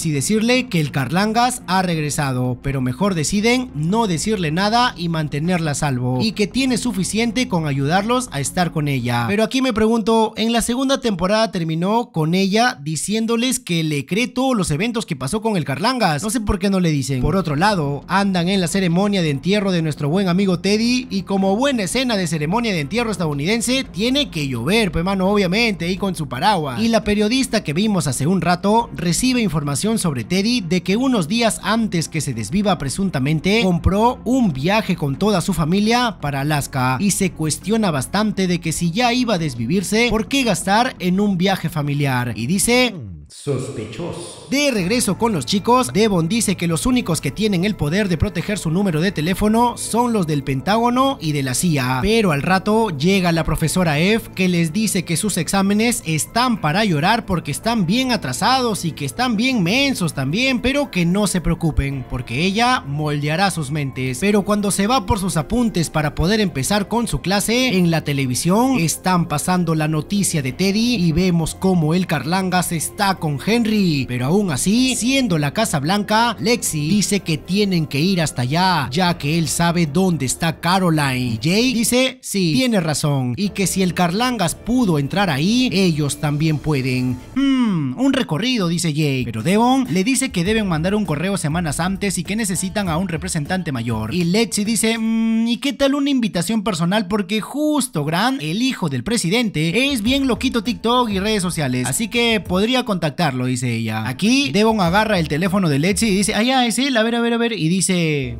si decirle que el Carlangas ha regresado, pero mejor deciden no decirle nada y mantenerla a salvo, y que tiene suficiente con ayudarlos a estar con ella. Pero aquí me pregunto, en la segunda temporada terminó con ella diciéndoles que le cree todos los eventos que pasó con el Carlangas. No sé por qué no le dicen. Por otro lado, andan en la ceremonia de entierro de nuestro buen amigo Teddy, y como buena escena de ceremonia de entierro estadounidense, tiene que llover, pues mano, obviamente, ahí con su paraguas. Y la periodista que vimos hace un rato recibe información sobre Teddy de que unos días antes que se desviva presuntamente, compró un viaje con toda su familia para Alaska, y se cuestiona bastante de que si ya iba a desvivirse, ¿por qué gastar en un viaje familiar? Y dice... sospechoso. De regreso con los chicos, Devon dice que los únicos que tienen el poder de proteger su número de teléfono son los del Pentágono y de la C I A. Pero al rato llega la profesora F, que les dice que sus exámenes están para llorar porque están bien atrasados y que están bien mensos también, pero que no se preocupen porque ella moldeará sus mentes. Pero cuando se va por sus apuntes para poder empezar con su clase, en la televisión están pasando la noticia de Teddy y vemos cómo el Carlangas está con Henry, pero aún así, siendo la Casa Blanca, Lexi dice que tienen que ir hasta allá, ya que él sabe dónde está Caroline. Y Jake dice, sí, tiene razón, y que si el Carlangas pudo entrar ahí, ellos también pueden. Hmm, un recorrido, dice Jake, pero Devon le dice que deben mandar un correo semanas antes y que necesitan a un representante mayor. Y Lexi dice, mmm, ¿y qué tal una invitación personal? Porque justo Grant, el hijo del presidente, es bien loquito TikTok y redes sociales, así que podría contactar Lo dice ella. Aquí Devon agarra el teléfono de Lexi y dice, ah, ya, es él, a ver, a ver, a ver, y dice,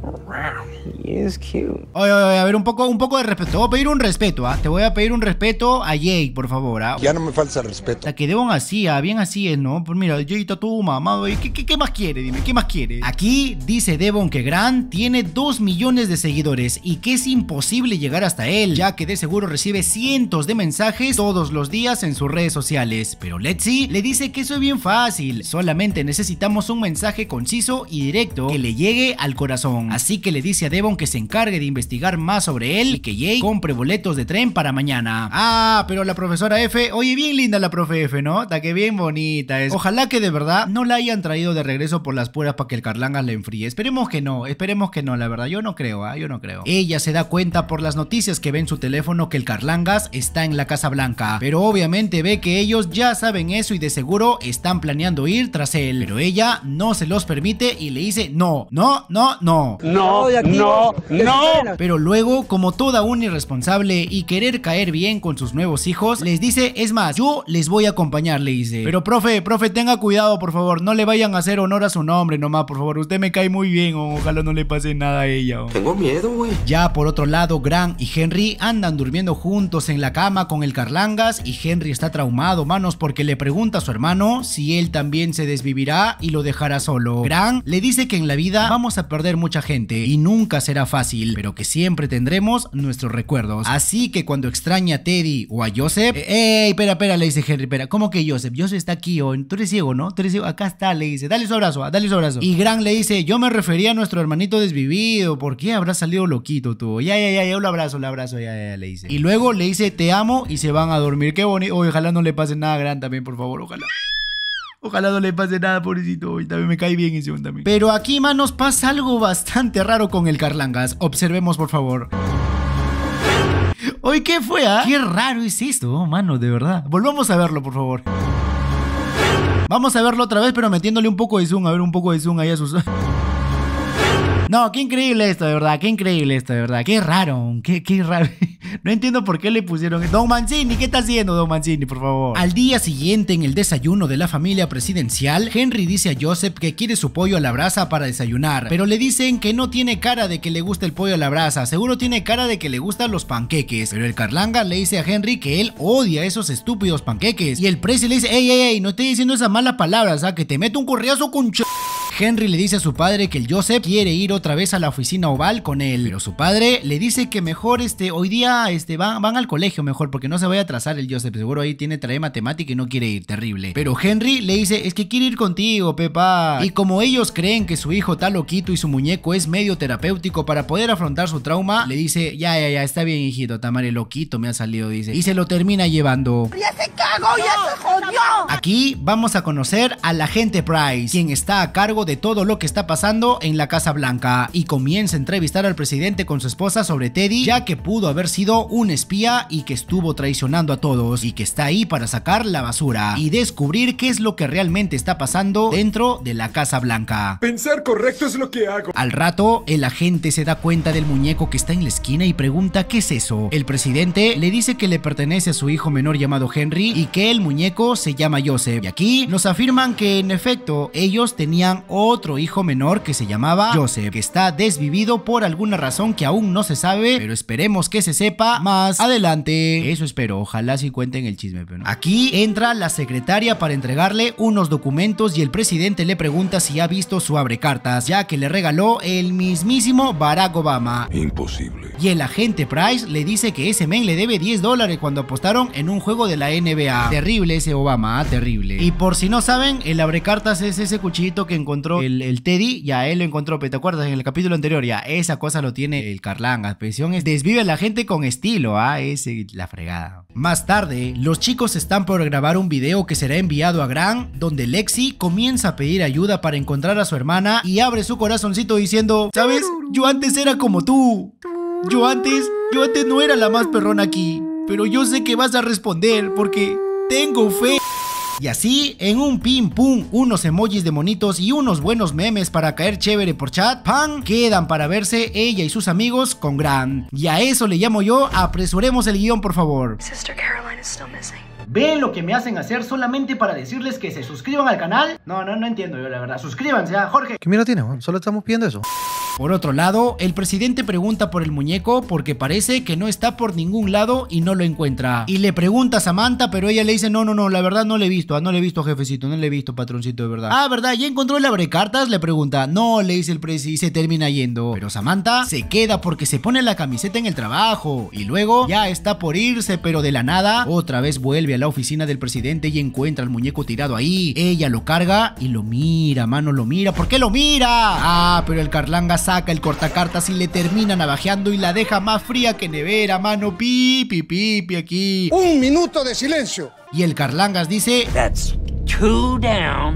He is cute. Oye, oye, a ver, un poco, un poco de respeto. Te voy a pedir un respeto, ¿ah? ¿eh? Te voy a pedir un respeto a Jake, por favor, ¿ah? ¿eh? Ya no me falta respeto. O sea, que Devon así, ¿ah? Bien así es, ¿no? Pues mira, Jake está todo mamado. ¿Qué, qué, ¿Qué más quiere? Dime, ¿qué más quiere? Aquí dice Devon que Grant tiene dos millones de seguidores y que es imposible llegar hasta él, ya que de seguro recibe cientos de mensajes todos los días en sus redes sociales. Pero Lexi le dice que eso es bien fácil, solamente necesitamos un mensaje conciso y directo que le llegue al corazón. Así que le dice a Devon que se encargue de investigar más sobre él y que Jake compre boletos de tren para mañana. Ah, pero la profesora F, oye, bien linda la profe F, ¿no? Está que bien bonita es. Ojalá que de verdad no la hayan traído de regreso por las puras para que el Carlangas la enfríe. Esperemos que no, esperemos que no, la verdad, yo no creo, ¿eh? Yo no creo. Ella se da cuenta por las noticias que ve en su teléfono que el Carlangas está en la Casa Blanca, pero obviamente ve que ellos ya saben eso y de seguro están planeando ir tras él, pero ella no se los permite y le dice no, no, no, no, no, no, no. Pero luego, como toda una irresponsable y querer caer bien con sus nuevos hijos, les dice, es más, yo les voy a acompañar, le dice. Pero profe, profe, tenga cuidado, por favor, no le vayan a hacer honor a su nombre nomás, por favor, usted me cae muy bien, oh, ojalá no le pase nada a ella. Oh. Tengo miedo, güey. Ya por otro lado, Grant y Henry andan durmiendo juntos en la cama con el Carlangas y Henry está traumado, manos, porque le pregunta a su hermano si él también se desvivirá y lo dejará solo. Grant le dice que en la vida vamos a perder mucha gente y nunca será fácil, pero que siempre tendremos nuestros recuerdos. Así que cuando extraña a Teddy o a Joseph, ¡ey! Espera, espera, le dice Henry, espera, ¿cómo que Joseph? Joseph está aquí, oh, tú eres ciego, ¿no? Tú eres ciego, acá está, le dice, dale su abrazo, dale su abrazo. Y Grant le dice, yo me refería a nuestro hermanito desvivido, ¿por qué habrá salido loquito tú? Ya, ya, ya, yo lo abrazo, lo abrazo, ya, ya, ya, le dice. Y luego le dice, te amo, y se van a dormir. Qué bonito, oh, ojalá no le pase nada a Grant también, por favor, ojalá. Ojalá no le pase nada, pobrecito. Y también me cae bien ese también. Pero aquí, manos, pasa algo bastante raro con el Carlangas. Observemos, por favor. Oye, ¿qué fue, ah? Qué raro es esto, mano, de verdad. Volvamos a verlo, por favor. Vamos a verlo otra vez, pero metiéndole un poco de zoom. A ver, un poco de zoom ahí a sus... No, qué increíble esto, de verdad, qué increíble esto, de verdad, qué raro, qué, qué raro. No entiendo por qué le pusieron... Don Mancini, ¿qué está haciendo, Don Mancini, por favor? Al día siguiente, en el desayuno de la familia presidencial, Henry dice a Joseph que quiere su pollo a la brasa para desayunar, pero le dicen que no tiene cara de que le gusta el pollo a la brasa, seguro tiene cara de que le gustan los panqueques, pero el Carlangas le dice a Henry que él odia esos estúpidos panqueques, y el presi le dice, ey, ey, ey, no estoy diciendo esas malas palabras, ¿ah? Que te meto un correazo con ch... Henry le dice a su padre que el Joseph quiere ir otra vez a la oficina oval con él, pero su padre le dice que mejor este, hoy día este, van, van al colegio mejor, porque no se vaya a atrasar el Joseph, seguro ahí tiene tarea de matemática y no quiere ir, terrible. Pero Henry le dice, es que quiere ir contigo, Pepa. Y como ellos creen que su hijo está loquito y su muñeco es medio terapéutico para poder afrontar su trauma, le dice, ya, ya, ya, está bien, hijito, Tamare, loquito me ha salido, dice. Y se lo termina llevando. ¡Ya se cagó, ya se jodió! Aquí vamos a conocer al agente Price, quien está a cargo de todo lo que está pasando en la Casa Blanca, y comienza a entrevistar al presidente con su esposa sobre Teddy, ya que pudo haber sido un espía y que estuvo traicionando a todos, y que está ahí para sacar la basura y descubrir qué es lo que realmente está pasando dentro de la Casa Blanca. Pensar correcto es lo que hago. Al rato, el agente se da cuenta del muñeco que está en la esquina y pregunta ¿qué es eso? El presidente le dice que le pertenece a su hijo menor llamado Henry y que el muñeco se llama Joseph. Y aquí nos afirman que en efecto ellos tenían otro hijo menor que se llamaba Joseph, que está desvivido por alguna razón que aún no se sabe, pero esperemos que se sepa más adelante. Eso espero, ojalá si cuenten el chisme, pero no. Aquí entra la secretaria para entregarle unos documentos y el presidente le pregunta si ha visto su abrecartas, ya que le regaló el mismísimo Barack Obama. Imposible. Y el agente Price le dice que ese men le debe diez dólares cuando apostaron en un juego de la N B A. Terrible ese Obama, ¿eh? Terrible. Y por si no saben, el abrecartas es ese cuchillito que encontró el, el Teddy, ya él lo encontró, ¿te acuerdas? En el capítulo anterior, ya esa cosa lo tiene el Carlanga. Presión es desvive a la gente con estilo, ¿ah? ¿eh? Es la fregada. Más tarde, los chicos están por grabar un video que será enviado a Grant, donde Lexi comienza a pedir ayuda para encontrar a su hermana y abre su corazoncito diciendo, ¿sabes? Yo antes era como tú. Yo antes, yo antes no era la más perrona aquí, pero yo sé que vas a responder porque tengo fe. Y así, en un pim pum, unos emojis de monitos y unos buenos memes para caer chévere por chat, pan, quedan para verse ella y sus amigos con Grant. Y a eso le llamo yo, apresuremos el guión por favor. Sister Caroline is still missing. ¿Ven lo que me hacen hacer solamente para decirles que se suscriban al canal? No, no, no entiendo yo la verdad. Suscríbanse, ¿eh? Jorge. ¿Qué mira tiene, Juan? Solo estamos pidiendo eso. Por otro lado, el presidente pregunta por el muñeco porque parece que no está por ningún lado y no lo encuentra. Y le pregunta a Samantha, pero ella le dice, no, no, no, la verdad no le he visto, ah, no le he visto, jefecito, no le he visto, patroncito, de verdad. Ah, ¿verdad? ¿Ya encontró el abrecartas? Le pregunta. No, le dice el presi y se termina yendo. Pero Samantha se queda porque se pone la camiseta en el trabajo y luego ya está por irse, pero de la nada, otra vez vuelve a la oficina del presidente y encuentra al muñeco tirado ahí. Ella lo carga y lo mira, mano, lo mira. ¿Por qué lo mira? Ah, pero el Carlanga saca el cortacartas y le termina navajeando y la deja más fría que nevera, mano. Pipi, pipi aquí. Un minuto de silencio. Y el Carlangas dice, That's two down,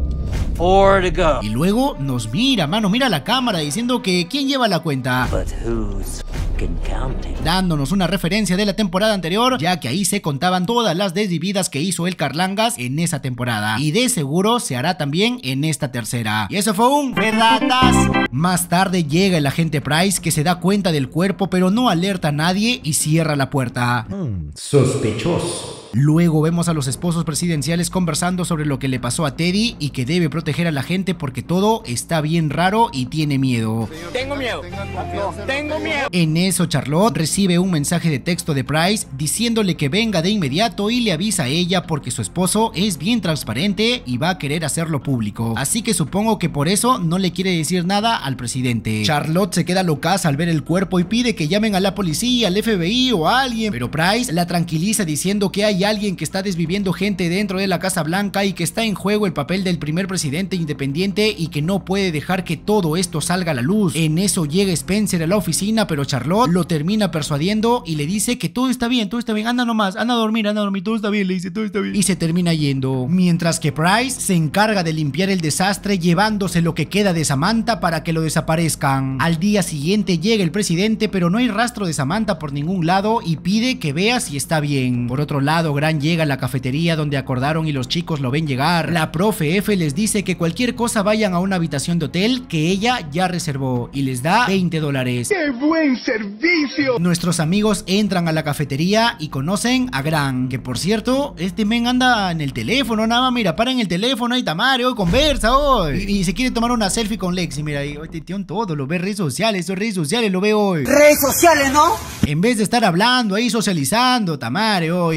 four to go. Y luego nos mira, mano, mira la cámara diciendo que ¿quién lleva la cuenta? But who's counting? Dándonos una referencia de la temporada anterior, ya que ahí se contaban todas las desvividas que hizo el Carlangas en esa temporada. Y de seguro se hará también en esta tercera. Y eso fue un Verdatas. Más tarde llega el agente Price, que se da cuenta del cuerpo pero no alerta a nadie y cierra la puerta. Hmm, sospechoso. Luego vemos a los esposos presidenciales conversando sobre lo que le pasó a Teddy y que debe proteger a la gente porque todo está bien raro y tiene miedo. Tengo miedo. Tengo miedo. En eso Charlotte recibe un mensaje de texto de Price diciéndole que venga de inmediato y le avisa a ella porque su esposo es bien transparente y va a querer hacerlo público. Así que supongo que por eso no le quiere decir nada al presidente. Charlotte se queda loca al ver el cuerpo y pide que llamen a la policía, al F B I o a alguien, pero Price la tranquiliza diciendo que hay alguien que está desviviendo gente dentro de la Casa Blanca y que está en juego el papel del primer presidente independiente y que no puede dejar que todo esto salga a la luz. En eso llega Spencer a la oficina, pero Charlotte lo termina persuadiendo y le dice que todo está bien, todo está bien, anda nomás, anda a dormir, anda a dormir, todo está bien, le dice, todo está bien. Y se termina yendo. Mientras que Price se encarga de limpiar el desastre llevándose lo que queda de Samantha para que lo desaparezcan. Al día siguiente llega el presidente, pero no hay rastro de Samantha por ningún lado y pide que vea si está bien. Por otro lado, Grant llega a la cafetería donde acordaron y los chicos lo ven llegar. La profe F les dice que cualquier cosa vayan a una habitación de hotel que ella ya reservó y les da veinte dólares. ¡Qué buen servicio! Nuestros amigos entran a la cafetería y conocen a Grant, que por cierto, este men anda en el teléfono, nada más, mira, para en el teléfono, ahí Tamare, hoy conversa, hoy. Y, y se quiere tomar una selfie con Lexi, mira, y este tío en todo, lo ve redes sociales, esos redes sociales lo veo hoy. Redes sociales, ¿no? En vez de estar hablando ahí, socializando, Tamare, hoy. Aquí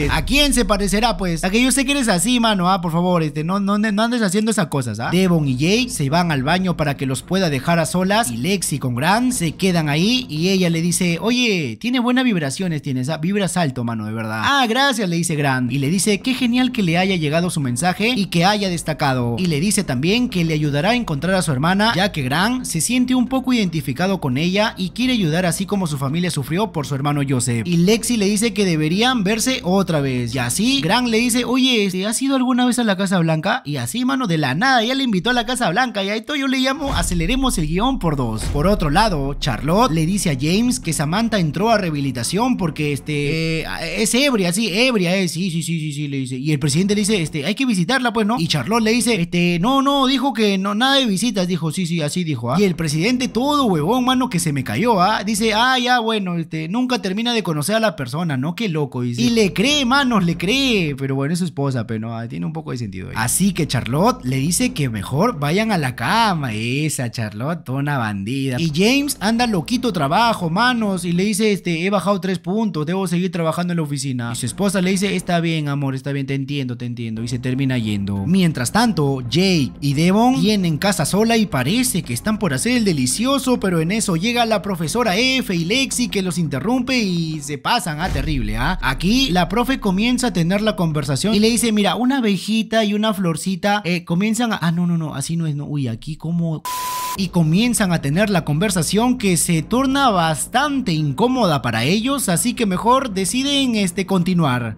quién se parecerá, pues? A que yo sé que eres así, mano, ah, por favor, este, no, no, no andes haciendo esas cosas, ah. Devon y Jake se van al baño para que los pueda dejar a solas y Lexi con Grant se quedan ahí y ella le dice, oye, tiene buenas vibraciones, tienes, ah, vibras alto, mano, de verdad. Ah, gracias, le dice Grant. Y le dice, qué genial que le haya llegado su mensaje y que haya destacado. Y le dice también que le ayudará a encontrar a su hermana, ya que Grant se siente un poco identificado con ella y quiere ayudar así como su familia sufrió por su hermano Joseph. Y Lexi le dice que deberían verse otra vez. Y así Grant le dice, oye, ¿has ido alguna vez a la Casa Blanca? Y así, mano, de la nada ya le invitó a la Casa Blanca. Y a esto yo le llamo aceleremos el guión por dos. Por otro lado, Charlotte le dice a James que Samantha entró a rehabilitación porque este eh, es ebria, sí, ebria es, sí, sí, sí, sí, sí, le dice. Y el presidente le dice, este, hay que visitarla, pues, ¿no? Y Charlotte le dice, este, no, no, dijo que no, nada de visitas, dijo, sí, sí, así dijo, ¿ah? Y el presidente todo huevón, mano, que se me cayó, ¿ah? Dice, ah, ya, bueno, este, nunca termina de conocer a la persona, ¿no? Qué loco, dice. Y le cree, manos, le cree, pero bueno, es su esposa, pero no, tiene un poco de sentido ahí. Así que Charlotte le dice que mejor vayan a la cama, esa Charlotte, toda una bandida. Y James anda loquito trabajo, manos, y le dice, este, he bajado tres puntos, debo seguir trabajando en la oficina. Y su esposa le dice, está bien, amor, está bien, te entiendo, te entiendo. Y se termina yendo. Mientras tanto, Jake y Devon tienen casa sola y parece que están por hacer el delicioso, pero en eso llega la profesora F y Lexi que los interrumpe y se pasan, ah, terrible, ah. Aquí la profe comienza a tener la conversación y le dice, mira, una abejita y una florcita eh, comienzan a... Ah, no, no, no, así no es, no, uy, aquí como... Y comienzan a tener la conversación que se torna bastante incómoda para ellos, así que mejor deciden este, continuar.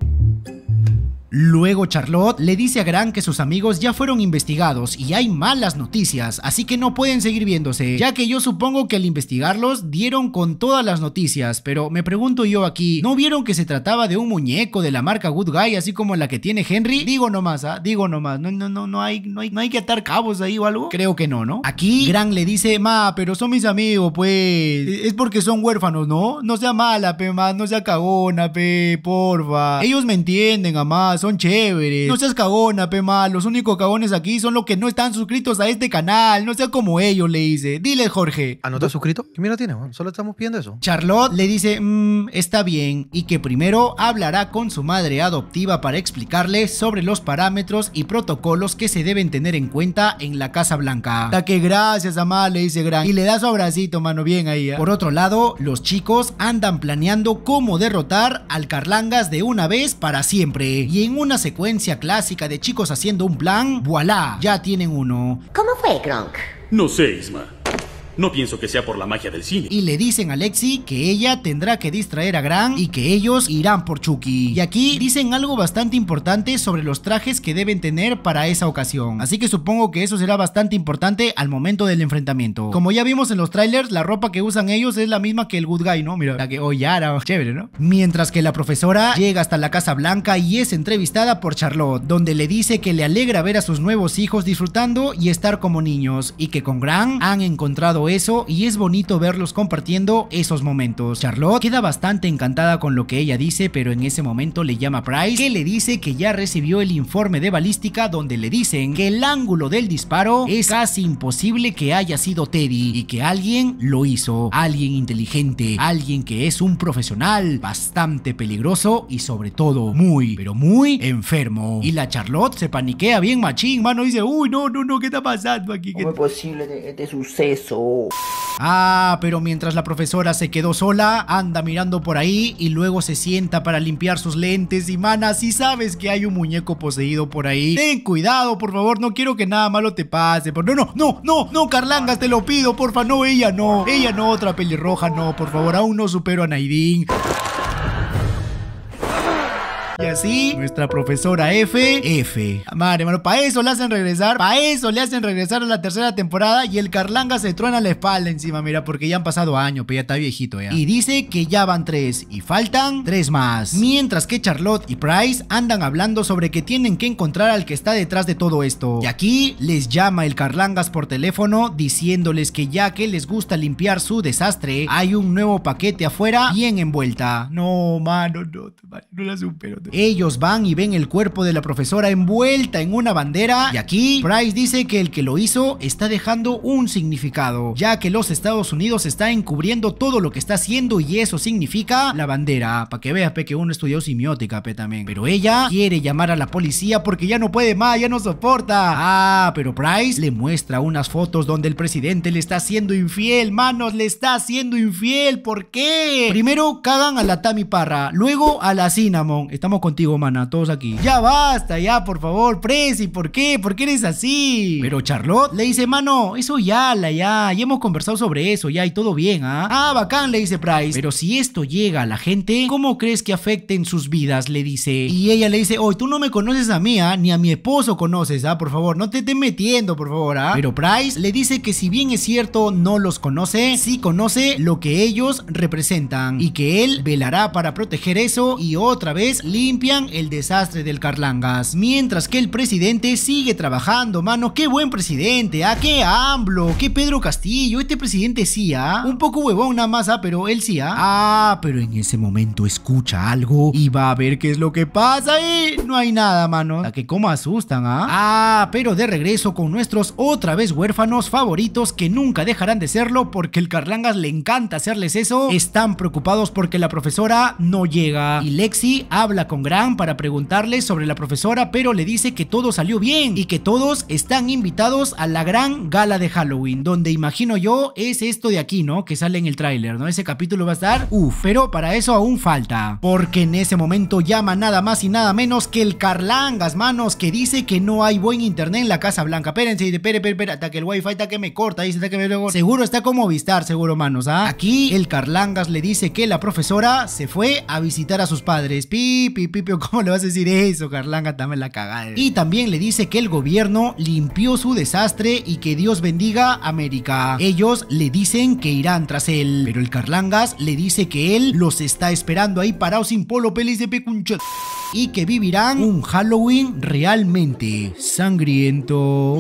Luego Charlotte le dice a Grant que sus amigos ya fueron investigados y hay malas noticias, así que no pueden seguir viéndose, ya que yo supongo que al investigarlos dieron con todas las noticias, pero me pregunto yo aquí, ¿no vieron que se trataba de un muñeco de la marca Good Guy así como la que tiene Henry? Digo nomás, ¿ah? Digo nomás, no, no, no, no hay, no hay, no hay que atar cabos ahí o algo. Creo que no, ¿no? Aquí Grant le dice, ma, pero son mis amigos, pues, es porque son huérfanos, ¿no? No sea mala, pe, ma, no sea cagona, pe, porfa. Ellos me entienden, amá, son chéveres. No seas cagona, pe, ma. Los únicos cagones aquí son los que no están suscritos a este canal. No sea como ellos, le dice. Dile, Jorge. ¿Ah, no estás suscrito? ¿Qué mira tienes, man? Solo estamos pidiendo eso. Charlotte le dice, mmm, está bien. Y que primero hablará con su madre adoptiva para explicarle sobre los parámetros y protocolos que se deben tener en cuenta en la Casa Blanca. Da que gracias, amá, le dice Grant. Y le da su abracito, mano, bien ahí, ¿eh? Por otro lado, los chicos andan planeando cómo derrotar al Carlangas de una vez para siempre. Y en una secuencia clásica de chicos haciendo un plan, ¡voilá! Ya tienen uno. ¿Cómo fue, Gronk? No sé, Isma. No pienso que sea por la magia del cine. Y le dicen a Lexi que ella tendrá que distraer a Grant y que ellos irán por Chucky. Y aquí dicen algo bastante importante sobre los trajes que deben tener para esa ocasión. Así que supongo que eso será bastante importante al momento del enfrentamiento. Como ya vimos en los trailers, la ropa que usan ellos es la misma que el Good Guy, ¿no? Mira, la que hoy ya era chévere, ¿no? Mientras que la profesora llega hasta la Casa Blanca y es entrevistada por Charlotte, donde le dice que le alegra ver a sus nuevos hijos disfrutando y estar como niños, y que con Grant han encontrado eso y es bonito verlos compartiendo esos momentos. Charlotte queda bastante encantada con lo que ella dice, pero en ese momento le llama Price, que le dice que ya recibió el informe de balística donde le dicen que el ángulo del disparo es casi imposible que haya sido Teddy y que alguien lo hizo, alguien inteligente, alguien que es un profesional bastante peligroso y sobre todo muy, pero muy enfermo. Y la Charlotte se paniquea bien machín, mano, dice, uy, no, no, no, ¿qué está pasando aquí? ¿Cómo es posible este, este suceso? Ah, pero mientras la profesora se quedó sola, anda mirando por ahí y luego se sienta para limpiar sus lentes. Y mana, si sabes que hay un muñeco poseído por ahí, ten cuidado, por favor, no quiero que nada malo te pase. Pero no, no, no, no, no, Carlangas, te lo pido, porfa, no, ella no, ella no, otra pelirroja, no, por favor, aún no supero a Naidin. Y así, nuestra profesora F, F. Madre, hermano, para eso le hacen regresar, para eso le hacen regresar a la tercera temporada y el Carlanga se truena la espalda encima, mira, porque ya han pasado años, pero ya está viejito ya. Y dice que ya van tres y faltan tres más. Mientras que Charlotte y Price andan hablando sobre que tienen que encontrar al que está detrás de todo esto. Y aquí les llama el Carlangas por teléfono diciéndoles que ya que les gusta limpiar su desastre, hay un nuevo paquete afuera bien envuelta. No, mano, no, no la supero. Ellos van y ven el cuerpo de la profesora envuelta en una bandera y aquí Bryce dice que el que lo hizo está dejando un significado, ya que los Estados Unidos está encubriendo todo lo que está haciendo y eso significa la bandera. Para que veas, pe, que uno estudió semiótica, pe, también. Pero ella quiere llamar a la policía porque ya no puede más, ya no soporta. Ah, pero Bryce le muestra unas fotos donde el presidente le está haciendo infiel, manos, le está haciendo infiel. ¿Por qué? Primero cagan a la Tammy Parra, luego a la Cinnamon. Estamos contigo, mana, todos aquí. Ya basta, ya, por favor, Prezi, ¿por qué? ¿Por qué eres así? Pero Charlotte le dice, mano, eso ya, la ya, ya hemos conversado sobre eso, ya, y todo bien, ¿ah? Ah, bacán, le dice Bryce. Pero si esto llega a la gente, ¿cómo crees que afecten sus vidas? Le dice. Y ella le dice, oye, tú no me conoces a mí, ¿ah? Ni a mi esposo conoces, ¿ah? Por favor, no te estés metiendo, por favor, ¿ah? Pero Bryce le dice que si bien es cierto, no los conoce, sí conoce lo que ellos representan y que él velará para proteger eso y otra vez limpian el desastre del Carlangas. Mientras que el presidente sigue trabajando, mano. Qué buen presidente, ¿ah? Qué AMLO, qué Pedro Castillo. Este presidente sí, ¿ah? Un poco huevón nada más, ¿ah? Pero él sí, ¿ah? Ah, pero en ese momento escucha algo y va a ver qué es lo que pasa y no hay nada, mano. A que cómo asustan, ¿ah? Ah, pero de regreso con nuestros otra vez huérfanos favoritos que nunca dejarán de serlo porque el Carlangas le encanta hacerles eso. Están preocupados porque la profesora no llega y Lexi habla con Grant para preguntarle sobre la profesora, pero le dice que todo salió bien y que todos están invitados a la gran gala de Halloween, donde imagino yo es esto de aquí, ¿no? Que sale en el tráiler, ¿no? Ese capítulo va a estar, uff, pero para eso aún falta, porque en ese momento llama nada más y nada menos que el Carlangas, manos, que dice que no hay buen internet en la Casa Blanca. Espérense, espere, espere, espere, hasta que el wifi está que me corta, dice, está que me luego. Seguro está como Movistar, seguro, manos, ¿ah? Aquí el Carlangas le dice que la profesora se fue a visitar a sus padres. Pipi, pipi, ¿cómo le vas a decir eso, Carlangas? Dame la cagada. Y también le dice que el gobierno limpió su desastre y que Dios bendiga América. Ellos le dicen que irán tras él, pero el Carlangas le dice que él los está esperando ahí parados sin polo, pelis de pecuncha, y que vivirán un Halloween realmente sangriento.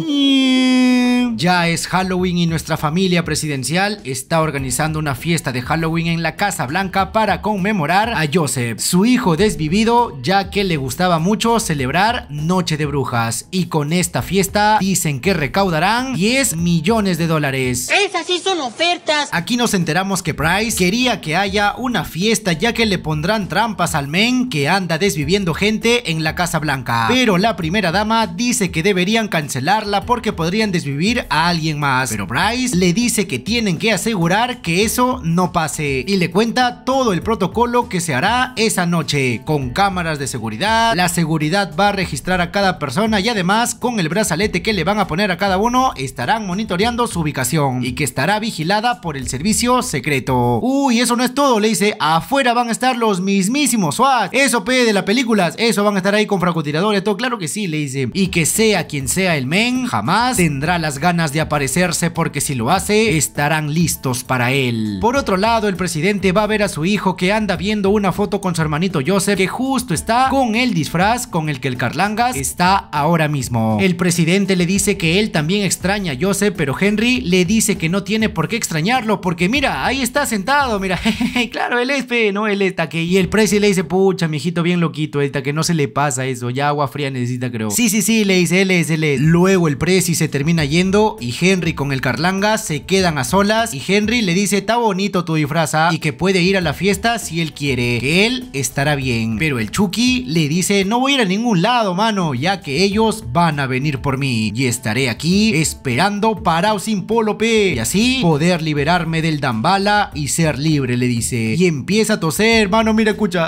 Ya es Halloween y nuestra familia presidencial está organizando una fiesta de Halloween en la Casa Blanca para conmemorar a Joseph, su hijo desvivido, ya que le gustaba mucho celebrar Noche de Brujas. Y con esta fiesta dicen que recaudarán diez millones de dólares. Esas sí son ofertas. Aquí nos enteramos que Bryce quería que haya una fiesta, ya que le pondrán trampas al men que anda desviviendo gente en la Casa Blanca. Pero la primera dama dice que deberían cancelarla porque podrían desvivir a alguien más. Pero Bryce le dice que tienen que asegurar que eso no pase y le cuenta todo el protocolo que se hará esa noche, con cámaras de seguridad. La seguridad va a registrar a cada persona y además con el brazalete que le van a poner a cada uno estarán monitoreando su ubicación y que estará vigilada por el servicio secreto. Uy, eso no es todo, le dice, afuera van a estar los mismísimos SWAT, eso pe de las películas, eso van a estar ahí con francotiradores, todo, claro que sí, le dice, y que sea quien sea el men, jamás tendrá las ganas de aparecerse porque si lo hace, estarán listos para él. Por otro lado, el presidente va a ver a su hijo que anda viendo una foto con su hermanito Joseph, que justo está con el disfraz con el que el Carlangas está ahora mismo. El presidente le dice que él también extraña a Joseph, pero Henry le dice que no tiene por qué extrañarlo porque mira, ahí está sentado, mira, claro, él es pe, no, él está que. Y el presi le dice, pucha, mijito bien loquito, está que no se le pasa eso, ya agua fría necesita, creo. Sí, sí, sí, le dice, él es, él es. Luego el presi se termina yendo y Henry con el Carlangas se quedan a solas y Henry le dice, está bonito tu disfraz, ¿ah? Y que puede ir a la fiesta si él quiere, que él estará bien. Pero el Chucky le dice, no voy a ir a ningún lado, mano, ya que ellos van a venir por mí y estaré aquí esperando parado sin polo, pe, y así poder liberarme del Dambala y ser libre, le dice. Y empieza a toser, mano, mira, escucha.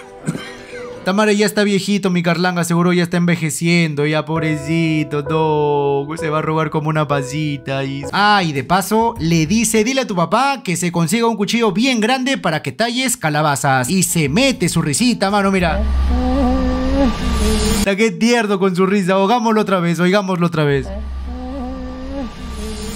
Tamara ya está viejito, mi Carlanga seguro ya está envejeciendo, ya pobrecito, no, se va a robar como una pasita. Y... Ah, y de paso le dice, dile a tu papá que se consiga un cuchillo bien grande para que talles calabazas. Y se mete su risita, mano, mira. Está que tierno con su risa, oigámoslo otra vez, oigámoslo otra vez. Es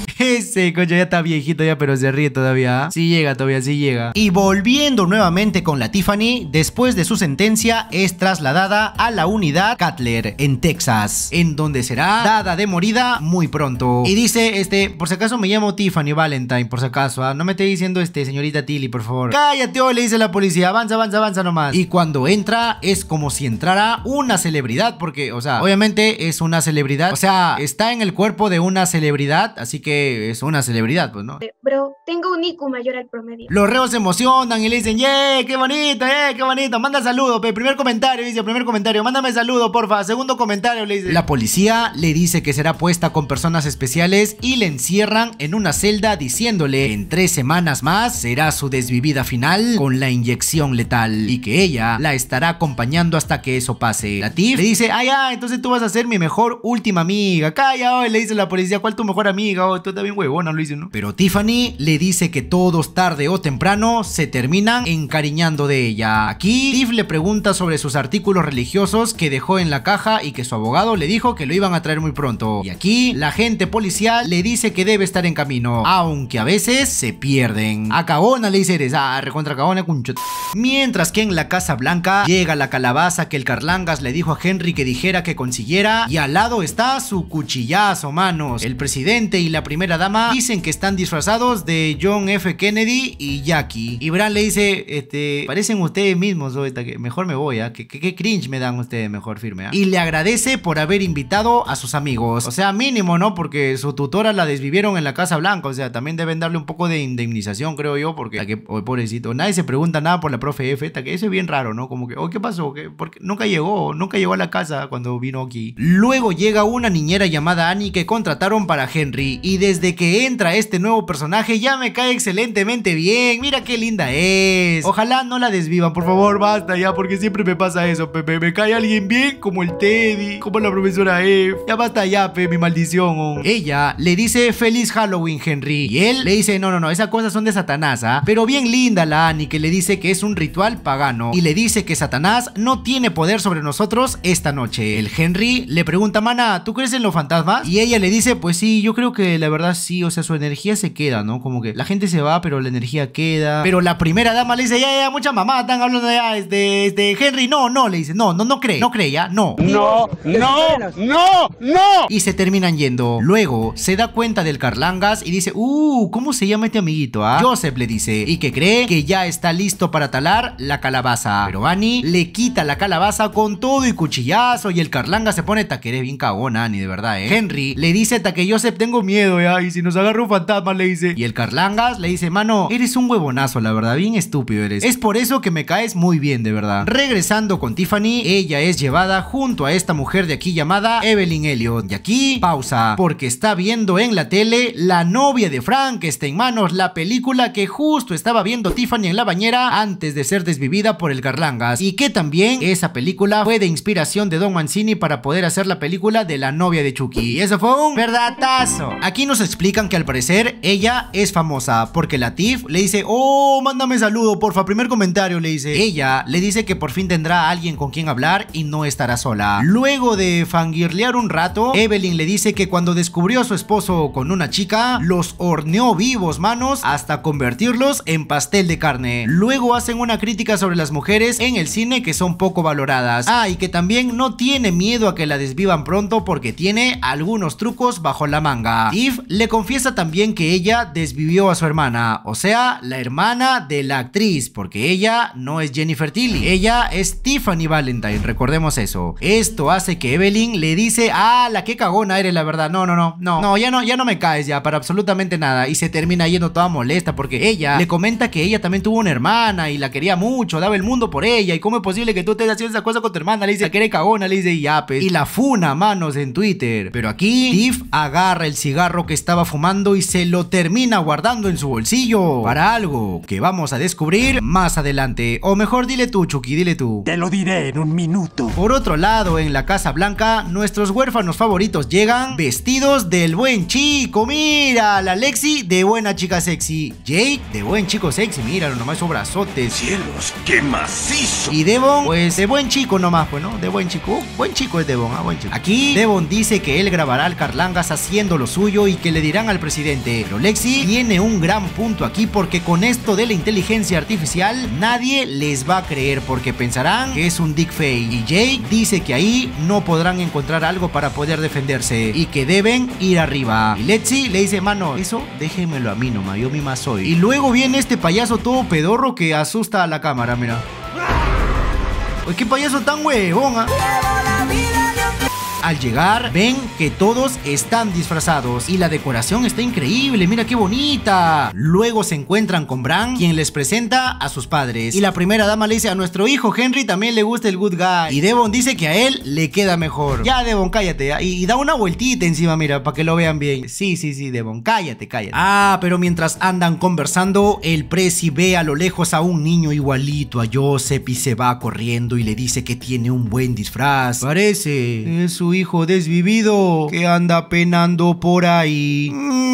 Ese coño ya está viejito ya, pero se ríe todavía. Sí llega todavía, sí llega. Y volviendo nuevamente con la Tiffany, después de su sentencia es trasladada a la unidad Cutler en Texas, en donde será dada de morida muy pronto. Y dice, este, por si acaso me llamo Tiffany Valentine, por si acaso, ¿ah? No me esté diciendo, este, señorita Tilly, por favor. Cállate, oh, le dice la policía, avanza, avanza, avanza nomás. Y cuando entra, es como si entrara una celebridad, porque, o sea, obviamente es una celebridad, o sea, está en el cuerpo de una celebridad, así que es una celebridad, pues, ¿no? Bro, tengo un I Q mayor al promedio. Los reos se emocionan y le dicen, ¡yeah! ¡Qué bonito, eh! ¡Qué bonito! Manda saludo, pe. Primer comentario, dice, primer comentario, mándame saludo, porfa. Segundo comentario, le dice. La policía le dice que será puesta con personas especiales y le encierran en una celda diciéndole que en tres semanas más será su desvivida final con la inyección letal y que ella la estará acompañando hasta que eso pase. La Tiff le dice, ¡ay, ah, entonces tú vas a ser mi mejor última amiga! ¡Calla, oh! Le dice la policía, ¿cuál tu mejor amiga? Oh, tú también huevona, lo dice, ¿no? Pero Tiffany le dice que todos tarde o temprano se terminan encariñando de ella. Aquí Tiff le pregunta sobre sus artículos religiosos que dejó en la caja y que su abogado le dijo que lo iban a traer muy pronto. Y aquí la agente policial le dice que debe estar en camino, aunque a veces se pierden. A cagona le dice, eres, ah, recontra cagona, cuncho. Mientras que en la Casa Blanca llega la calabaza que el Carlangas le dijo a Henry que dijera que consiguiera, y al lado está su cuchillazo, manos. El presidente y la primera dama dicen que están disfrazados de John F. Kennedy y Jackie. Y Bran le dice, este, parecen ustedes mismos, ahorita que mejor me voy, ¿ah? Que, que, que cringe me dan ustedes, mejor firme, ¿ah? Y le agradece por haber invitado a sus amigos. O sea, mínimo, ¿no? Porque su tutora la desvivieron en la Casa Blanca. O sea, también deben darle un poco de indemnización, creo yo, porque, la que, oh, pobrecito, nadie se pregunta nada por la profe F, que eso es bien raro, ¿no? Como que, oh, ¿qué pasó? ¿Qué? Porque nunca llegó, nunca llegó a la casa cuando vino aquí. Luego llega una niñera llamada Annie que contrataron para Henry, y desde que entra este nuevo personaje ya me cae excelentemente bien. Mira qué linda es. Ojalá no la desvivan, por favor, basta ya, porque siempre me pasa eso, Pepe. Me cae alguien bien como el Teddy, como la profesora F. Ya basta ya, Pepe, mi maldición. Oh. Ella le dice feliz Halloween, Henry, y él le dice no, no, no, esas cosas son de Satanás, ¿ah? Pero bien linda la Annie, que le dice que es un ritual pagano, y le dice que Satanás no tiene poder sobre nosotros esta noche. El Henry le pregunta, mana, ¿tú crees en los fantasmas? Y ella le dice, pues sí, yo creo que la verdad sí, o sea, su energía se queda, ¿no? Como que la gente se va, pero la energía queda. Pero la primera dama le dice, ya, ya, mucha mamá, están hablando ya, este, este, Henry, no, no, le dice, no, no, no cree, no cree, ya, no. No, no, no, no. Y se terminan yendo. Luego se da cuenta del Carlangas y dice, uh, ¿cómo se llama este amiguito, ah? Joseph le dice, y que cree que ya está listo para talar la calabaza. Pero Annie le quita la calabaza con todo y cuchillazo, y el Carlangas se pone, ta que eres bien cagón, Annie, de verdad, eh. Henry le dice, ta que Joseph, tengo miedo, ya, y si nos agarra un fantasma, le dice. Y el Carlangas le dice, mano, eres un huevonazo, la verdad, bien estúpido eres. Es por eso que me caes muy bien, de verdad. Regresando con Tiffany, ella es llevada junto a esta mujer de aquí llamada Evelyn Elliot. Y aquí, pausa, porque está viendo en la tele La novia de Frankenstein, manos, la película que justo estaba viendo Tiffany en la bañera antes de ser desvivida por el Carlangas, y que también esa película fue de inspiración de Don Mancini para poder hacer la película de La novia de Chucky. Y eso fue un verdadazo. Aquí nos explican que al parecer ella es famosa porque la Tiff le dice, oh, mándame saludo, porfa, primer comentario, le dice. Ella le dice que por fin tendrá a alguien con quien hablar y no estará sola. Luego de fangirlear un rato, Evelyn le dice que cuando descubrió a su esposo con una chica, los horneó vivos, manos, hasta convertirlos en pastel de carne. Luego hacen una crítica sobre las mujeres en el cine que son poco valoradas. Ah, y que también no tiene miedo a que la desvivan pronto porque tiene algunos trucos bajo la manga. Tiff le confiesa también que ella desvivió a su hermana, o sea, la hermana de la actriz, porque ella no es Jennifer Tilly, ella es Tiffany Valentine, recordemos eso. Esto hace que Evelyn le dice, ah, la que cagona eres, la verdad, no, no, no, no, no, ya no, ya no me caes ya para absolutamente nada, y se termina yendo toda molesta porque ella le comenta que ella también tuvo una hermana y la quería mucho, daba el mundo por ella, y cómo es posible que tú estés haciendo esa cosa con tu hermana, le dice, la que eres cagona, le dice, y ya, pues, y la funa, manos, en Twitter. Pero aquí, Tiff agarra el cigarro que estaba fumando y se lo termina guardando en su bolsillo para algo que vamos a descubrir más adelante. O mejor, dile tú, Chucky, dile tú. Te lo diré en un minuto. Por otro lado, en la Casa Blanca, nuestros huérfanos favoritos llegan vestidos del buen chico. Mira, la Lexi de buena chica sexy, Jake de buen chico sexy, míralo nomás, esos brazotes. Cielos, qué macizo. Y Devon, pues de buen chico nomás, pues, ¿no? De buen chico. Uh, buen chico es Devon, ah, buen chico. Aquí, Devon dice que él grabará al Carlangas haciendo lo suyo y que le dirá irán al presidente. Pero Lexi tiene un gran punto aquí, porque con esto de la inteligencia artificial nadie les va a creer, porque pensarán que es un deepfake. Y Jake dice que ahí no podrán encontrar algo para poder defenderse y que deben ir arriba. Y Lexi le dice, mano, eso déjenmelo a mí nomás, yo misma soy. Y luego viene este payaso todo pedorro que asusta a la cámara, mira. Pues qué payaso tan huevón, ¿ah? Al llegar, ven que todos están disfrazados y la decoración está increíble, mira qué bonita. Luego se encuentran con Bran, quien les presenta a sus padres. Y la primera dama le dice, a nuestro hijo Henry también le gusta el good guy. Y Devon dice que a él le queda mejor. Ya, Devon, cállate, ¿ya? Y, y da una vueltita encima, mira, para que lo vean bien. Sí, sí, sí, Devon, cállate, cállate. Ah, pero mientras andan conversando, el presi ve a lo lejos a un niño igualito a Joseph y se va corriendo y le dice que tiene un buen disfraz. Parece es su hijo desvivido que anda penando por ahí.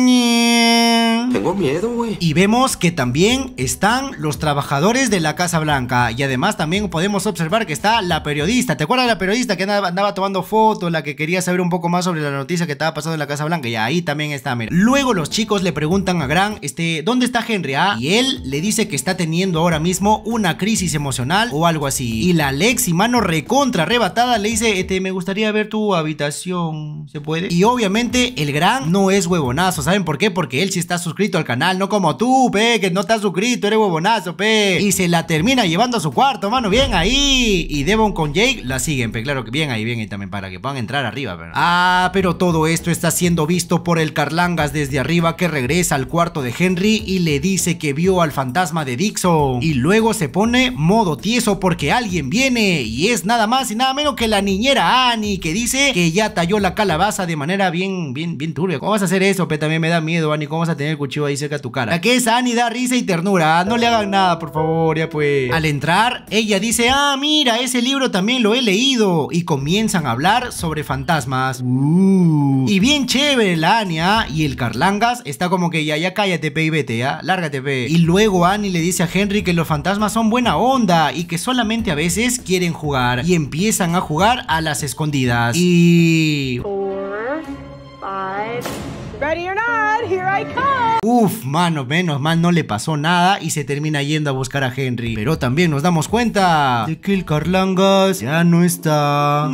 Tengo miedo, güey. Y vemos que también están los trabajadores de la Casa Blanca. Y además también podemos observar que está la periodista. ¿Te acuerdas de la periodista que andaba, andaba tomando fotos? La que quería saber un poco más sobre la noticia que estaba pasando en la Casa Blanca. Y ahí también está, mira. Luego los chicos le preguntan a Gran, este, ¿dónde está Henry? Ah? Y él le dice que está teniendo ahora mismo una crisis emocional o algo así. Y la Lexi, mano recontra arrebatada, le dice, este, me gustaría ver tu habitación. ¿Se puede? Y obviamente el Gran no es huevonazo. ¿Saben por qué? Porque él sí está suscrito al canal, no como tú, pe, que no estás suscrito, eres huevonazo, pe. Y se la termina llevando a su cuarto, mano, bien ahí. Y Devon con Jake la siguen, pe, claro que bien ahí, bien ahí también, para que puedan entrar arriba, pe. Ah, pero todo esto está siendo visto por el Carlangas desde arriba, que regresa al cuarto de Henry y le dice que vio al fantasma de Dixon. Y luego se pone modo tieso porque alguien viene y es nada más y nada menos que la niñera Annie, que dice que ya talló la calabaza de manera bien, bien, bien turbia. ¿Cómo vas a hacer eso, pe? También me da miedo, Annie, ¿cómo vas a tener el cuchillo ahí cerca a tu cara? La que es Annie da risa y ternura, no le hagan nada, por favor, ya pues. Al entrar, ella dice, ah, mira, ese libro también lo he leído. Y comienzan a hablar sobre fantasmas. Uh. Y bien chévere la Annie, ¿ah? Y el Carlangas está como que ya, ya cállate, pe, y vete, ya, lárgate, pe. Y luego Annie le dice a Henry que los fantasmas son buena onda y que solamente a veces quieren jugar. Y empiezan a jugar a las escondidas. Y... Four, five... Ready or not, here I come. Uf, mano, menos mal no le pasó nada y se termina yendo a buscar a Henry. Pero también nos damos cuenta de que el Carlangas ya no está.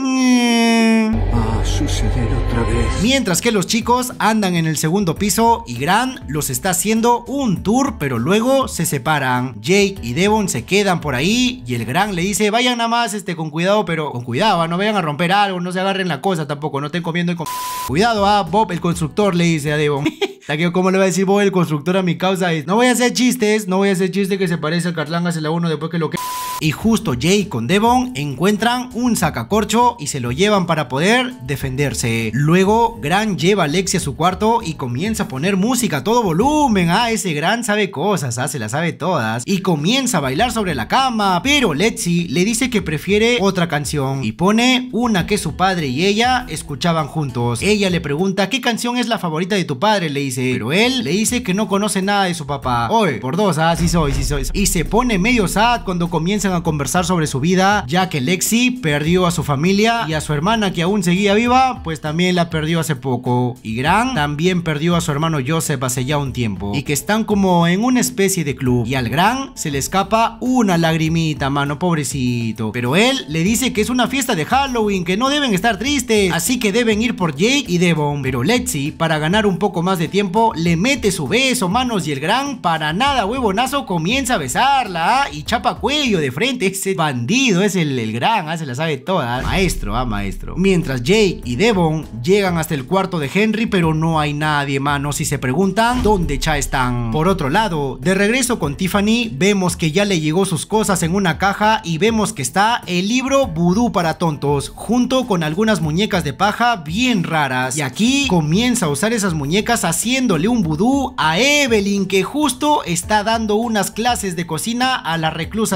Va a suceder otra vez. Mientras que los chicos andan en el segundo piso y Gran los está haciendo un tour, pero luego se separan. Jake y Devon se quedan por ahí y el Gran le dice, vayan nada más este, con cuidado, pero con cuidado, no vayan a romper algo, no se agarren la cosa tampoco, no estén comiendo y com cuidado, ah, Bob el constructor le dice a Devon. ¿Cómo le va a decir Bob el constructor a mi causa? Es, no voy a hacer chistes, no voy a hacer chistes que se parece al Carlangas en la uno después que lo que... Y justo Jake con Devon encuentran un sacacorcho y se lo llevan para poder defenderse. Luego Gran lleva a Lexi a su cuarto y comienza a poner música a todo volumen. Ah, ese Gran sabe cosas, ah, se las sabe todas. Y comienza a bailar sobre la cama, pero Lexi le dice que prefiere otra canción y pone una que su padre y ella escuchaban juntos. Ella le pregunta, ¿qué canción es la favorita de tu padre? Le dice, pero él le dice que no conoce nada de su papá. Oye, por dos, ah, sí soy, sí soy. Y se pone medio sad cuando comienzan a conversar sobre su vida, ya que Lexi perdió a su familia y a su hermana, que aún seguía viva, pues también la perdió hace poco. Y Gran también perdió a su hermano Joseph hace ya un tiempo. Y que están como en una especie de club. Y al Gran se le escapa una lagrimita, mano, pobrecito. Pero él le dice que es una fiesta de Halloween, que no deben estar tristes, así que deben ir por Jake y Devon. Pero Lexi, para ganar un poco más de tiempo, le mete su beso, manos, y el Gran, para nada huevonazo, comienza a besarla, ¿ah? Y chapa cuello de frente. Ese bandido es el, el Gran, ¿ah? Se la sabe toda. Maestro, ah, maestro. Mientras Jake y Devon llegan hasta el cuarto de Henry, pero no hay nadie, manos, y se preguntan dónde ya están. Por otro lado, de regreso con Tiffany, vemos que ya le llegó sus cosas en una caja y vemos que está el libro Vudú para tontos, junto con algunas muñecas de paja bien raras. Y aquí comienza a usar esas muñecas haciéndole un vudú a Evelyn, que justo está dando unas clases de cocina a las reclusas del lugar.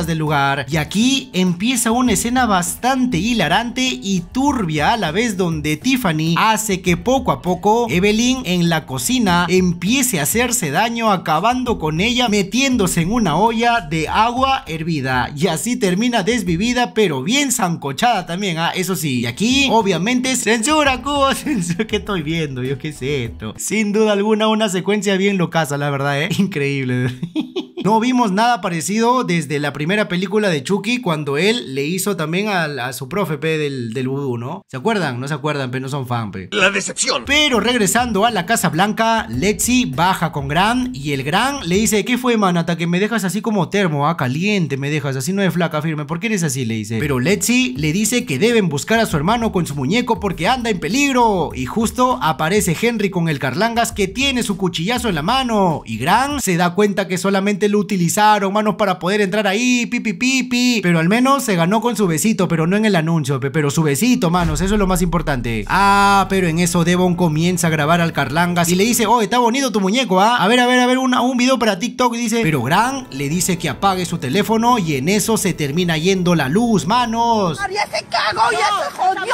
lugar. Y aquí empieza una escena bastante hilarante y turbia a la vez, donde Tiffany hace que poco a poco Evelyn en la cocina empiece a hacerse daño, acabando con ella metiéndose en una olla de agua hervida, y así termina desvivida, pero bien sancochada también, ¿ah? Eso sí. Y aquí obviamente censura, Cubo, censura. ¿Qué estoy viendo? Yo qué sé esto. Sin duda alguna una secuencia bien locaza, la verdad, ¿eh? Increíble. No vimos nada parecido desde la primera película de Chucky, cuando él le hizo también a, a su profe, pe, del, del vudú, ¿no? ¿Se acuerdan? No se acuerdan, pero no son fan, pe. La decepción. Pero regresando a la Casa Blanca, Lexi baja con Gran y el Gran le dice: ¿qué fue, manata? Que me dejas así como termo, ah, caliente me dejas, así no es flaca, firme. ¿Por qué eres así? Le dice. Pero Lexi le dice que deben buscar a su hermano con su muñeco porque anda en peligro. Y justo aparece Henry con el Carlangas, que tiene su cuchillazo en la mano. Y Gran se da cuenta que solamente lo utilizaron, manos, para poder entrar ahí, pipi pipi, pero al menos se ganó con su besito, pero no en el anuncio, pero su besito, manos, eso es lo más importante. Ah, pero en eso Devon comienza a grabar al Carlangas y le dice: oh, está bonito tu muñeco, ¿ah? A ver, a ver, a ver, una, un video para TikTok, dice. Pero Gran le dice que apague su teléfono y en eso se termina yendo la luz, manos. ¡Ya se cagó, ya se jodió!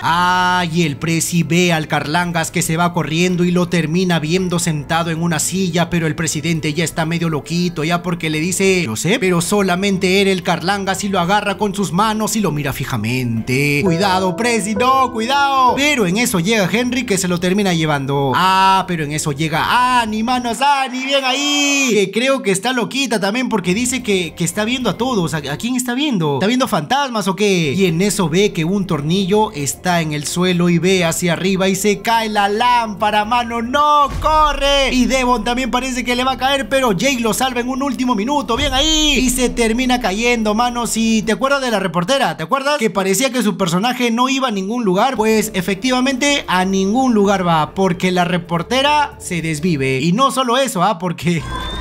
Ah, y el presi ve al Carlangas que se va corriendo y lo termina viendo sentado en una silla, pero el presidente ya está medio loquito, ya, porque le dice: yo sé, pero solamente era el Carlangas, y lo agarra con sus manos y lo mira fijamente. Cuidado, presi, no, cuidado. Pero en eso llega Henry, que se lo termina llevando. Ah, pero en eso llega Annie, manos, Annie, bien ahí, que creo que está loquita también, porque dice que, que está viendo a todos. ¿A, ¿A quién está viendo? ¿Está viendo fantasmas o qué? Y en eso ve que un tornillo está en el suelo y ve hacia arriba y se cae la lámpara, mano, no, corre. Y Devon también parece que le va a caer, pero Jake lo salva en un último minuto, bien ahí, y se termina cayendo, manos. Y ¿te acuerdas de la reportera? ¿Te acuerdas? Que parecía que su personaje no iba a ningún lugar. Pues efectivamente a ningún lugar va, porque la reportera se desvive. Y no solo eso, ah, porque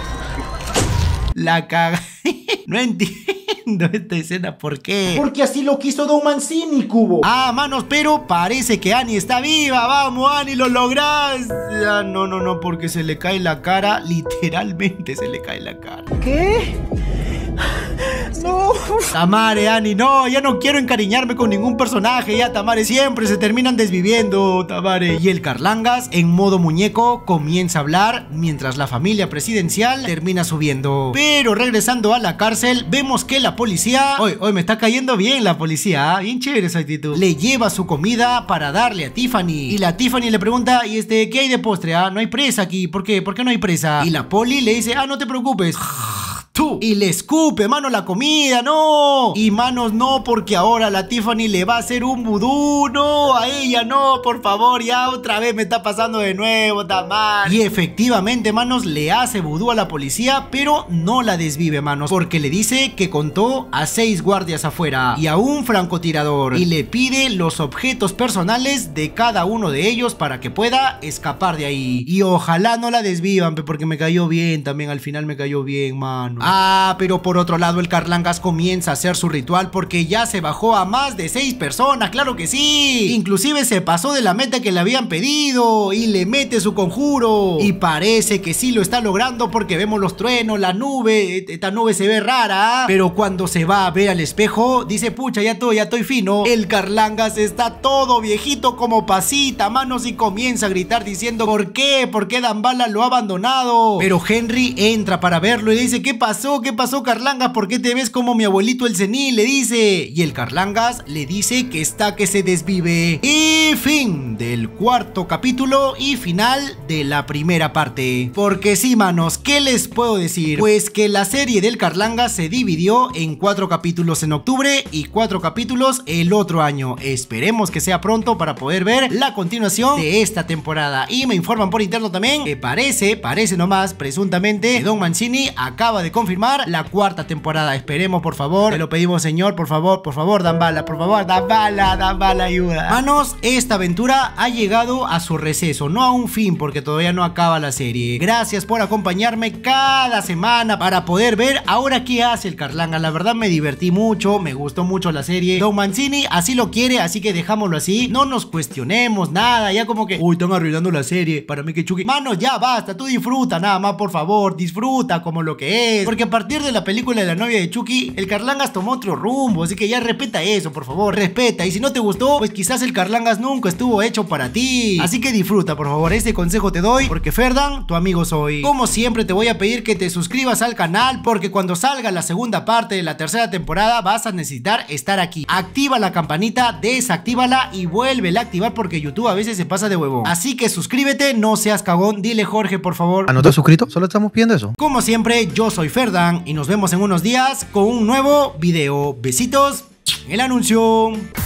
la caga. No entiendo esta escena, ¿por qué? Porque así lo quiso Don Mancini, Cubo. Ah, manos, pero parece que Annie está viva. Vamos, Annie, lo lográs. Ah, no, no, no, porque se le cae la cara. Literalmente se le cae la cara. ¿Qué? No. Tamare, Annie, no, ya no quiero encariñarme con ningún personaje, ya, Tamare, siempre se terminan desviviendo, Tamare. Y el Carlangas, en modo muñeco, comienza a hablar mientras la familia presidencial termina subiendo. Pero regresando a la cárcel, vemos que la policía, hoy, hoy me está cayendo bien la policía, ¿eh? Bien chévere esa actitud. Le lleva su comida para darle a Tiffany. Y la Tiffany le pregunta: ¿y este qué hay de postre? ¿Ah? No hay presa aquí, ¿por qué? ¿Por qué no hay presa? Y la poli le dice: ah, no te preocupes. Tú. Y le escupe, mano, la comida, no. Y manos, no, porque ahora la Tiffany le va a hacer un vudú, no, a ella no, por favor, ya otra vez me está pasando de nuevo, Tamar. Y efectivamente, manos, le hace vudú a la policía, pero no la desvive, manos, porque le dice que contó a seis guardias afuera y a un francotirador, y le pide los objetos personales de cada uno de ellos para que pueda escapar de ahí. Y ojalá no la desvivan, porque me cayó bien, también al final me cayó bien, mano. Ah, pero por otro lado el Carlangas comienza a hacer su ritual, porque ya se bajó a más de seis personas, claro que sí. Inclusive se pasó de la meta que le habían pedido y le mete su conjuro. Y parece que sí lo está logrando, porque vemos los truenos, la nube, esta nube se ve rara. Pero cuando se va a ver al espejo, dice: pucha, ya estoy, ya estoy fino. El Carlangas está todo viejito como pasita, manos, y comienza a gritar diciendo: ¿por qué? ¿Por qué Dambala lo ha abandonado? Pero Henry entra para verlo y le dice: ¿qué pasó? ¿Qué pasó, Carlangas? ¿Por qué te ves como mi abuelito el senil? Le dice. Y el Carlangas le dice que está que se desvive. Y fin del cuarto capítulo y final de la primera parte. Porque sí, manos, ¿qué les puedo decir? Pues que la serie del Carlangas se dividió en cuatro capítulos en octubre y cuatro capítulos el otro año. Esperemos que sea pronto para poder ver la continuación de esta temporada. Y me informan por interno también que parece, parece nomás, presuntamente, que Don Mancini acaba de confirmar la cuarta temporada. Esperemos, por favor, te lo pedimos, señor, por favor, por favor, Dambala, por favor, Dambala, Dambala, ayuda. Manos, esta aventura ha llegado a su receso, no a un fin porque todavía no acaba la serie. Gracias por acompañarme cada semana para poder ver ahora qué hace el Carlanga. La verdad me divertí mucho, me gustó mucho la serie. Don Mancini así lo quiere, así que dejámoslo así. No nos cuestionemos nada, ya como que uy, están arruinando la serie. Para mí que Chucky, mano, ya basta, tú disfruta nada más, por favor, disfruta como lo que es. Porque a partir de la película de la novia de Chucky, el Carlangas tomó otro rumbo, así que ya respeta eso, por favor, respeta. Y si no te gustó, pues quizás el Carlangas nunca estuvo hecho para ti. Así que disfruta, por favor, este consejo te doy, porque Ferdan, tu amigo soy. Como siempre te voy a pedir que te suscribas al canal, porque cuando salga la segunda parte de la tercera temporada vas a necesitar estar aquí. Activa la campanita, desactívala y vuélvela a activar porque YouTube a veces se pasa de huevón. Así que suscríbete, no seas cagón. Dile Jorge, por favor. ¿No te has suscrito? Solo estamos pidiendo eso. Como siempre, yo soy Ferdan y nos vemos en unos días con un nuevo video. Besitos en el anuncio.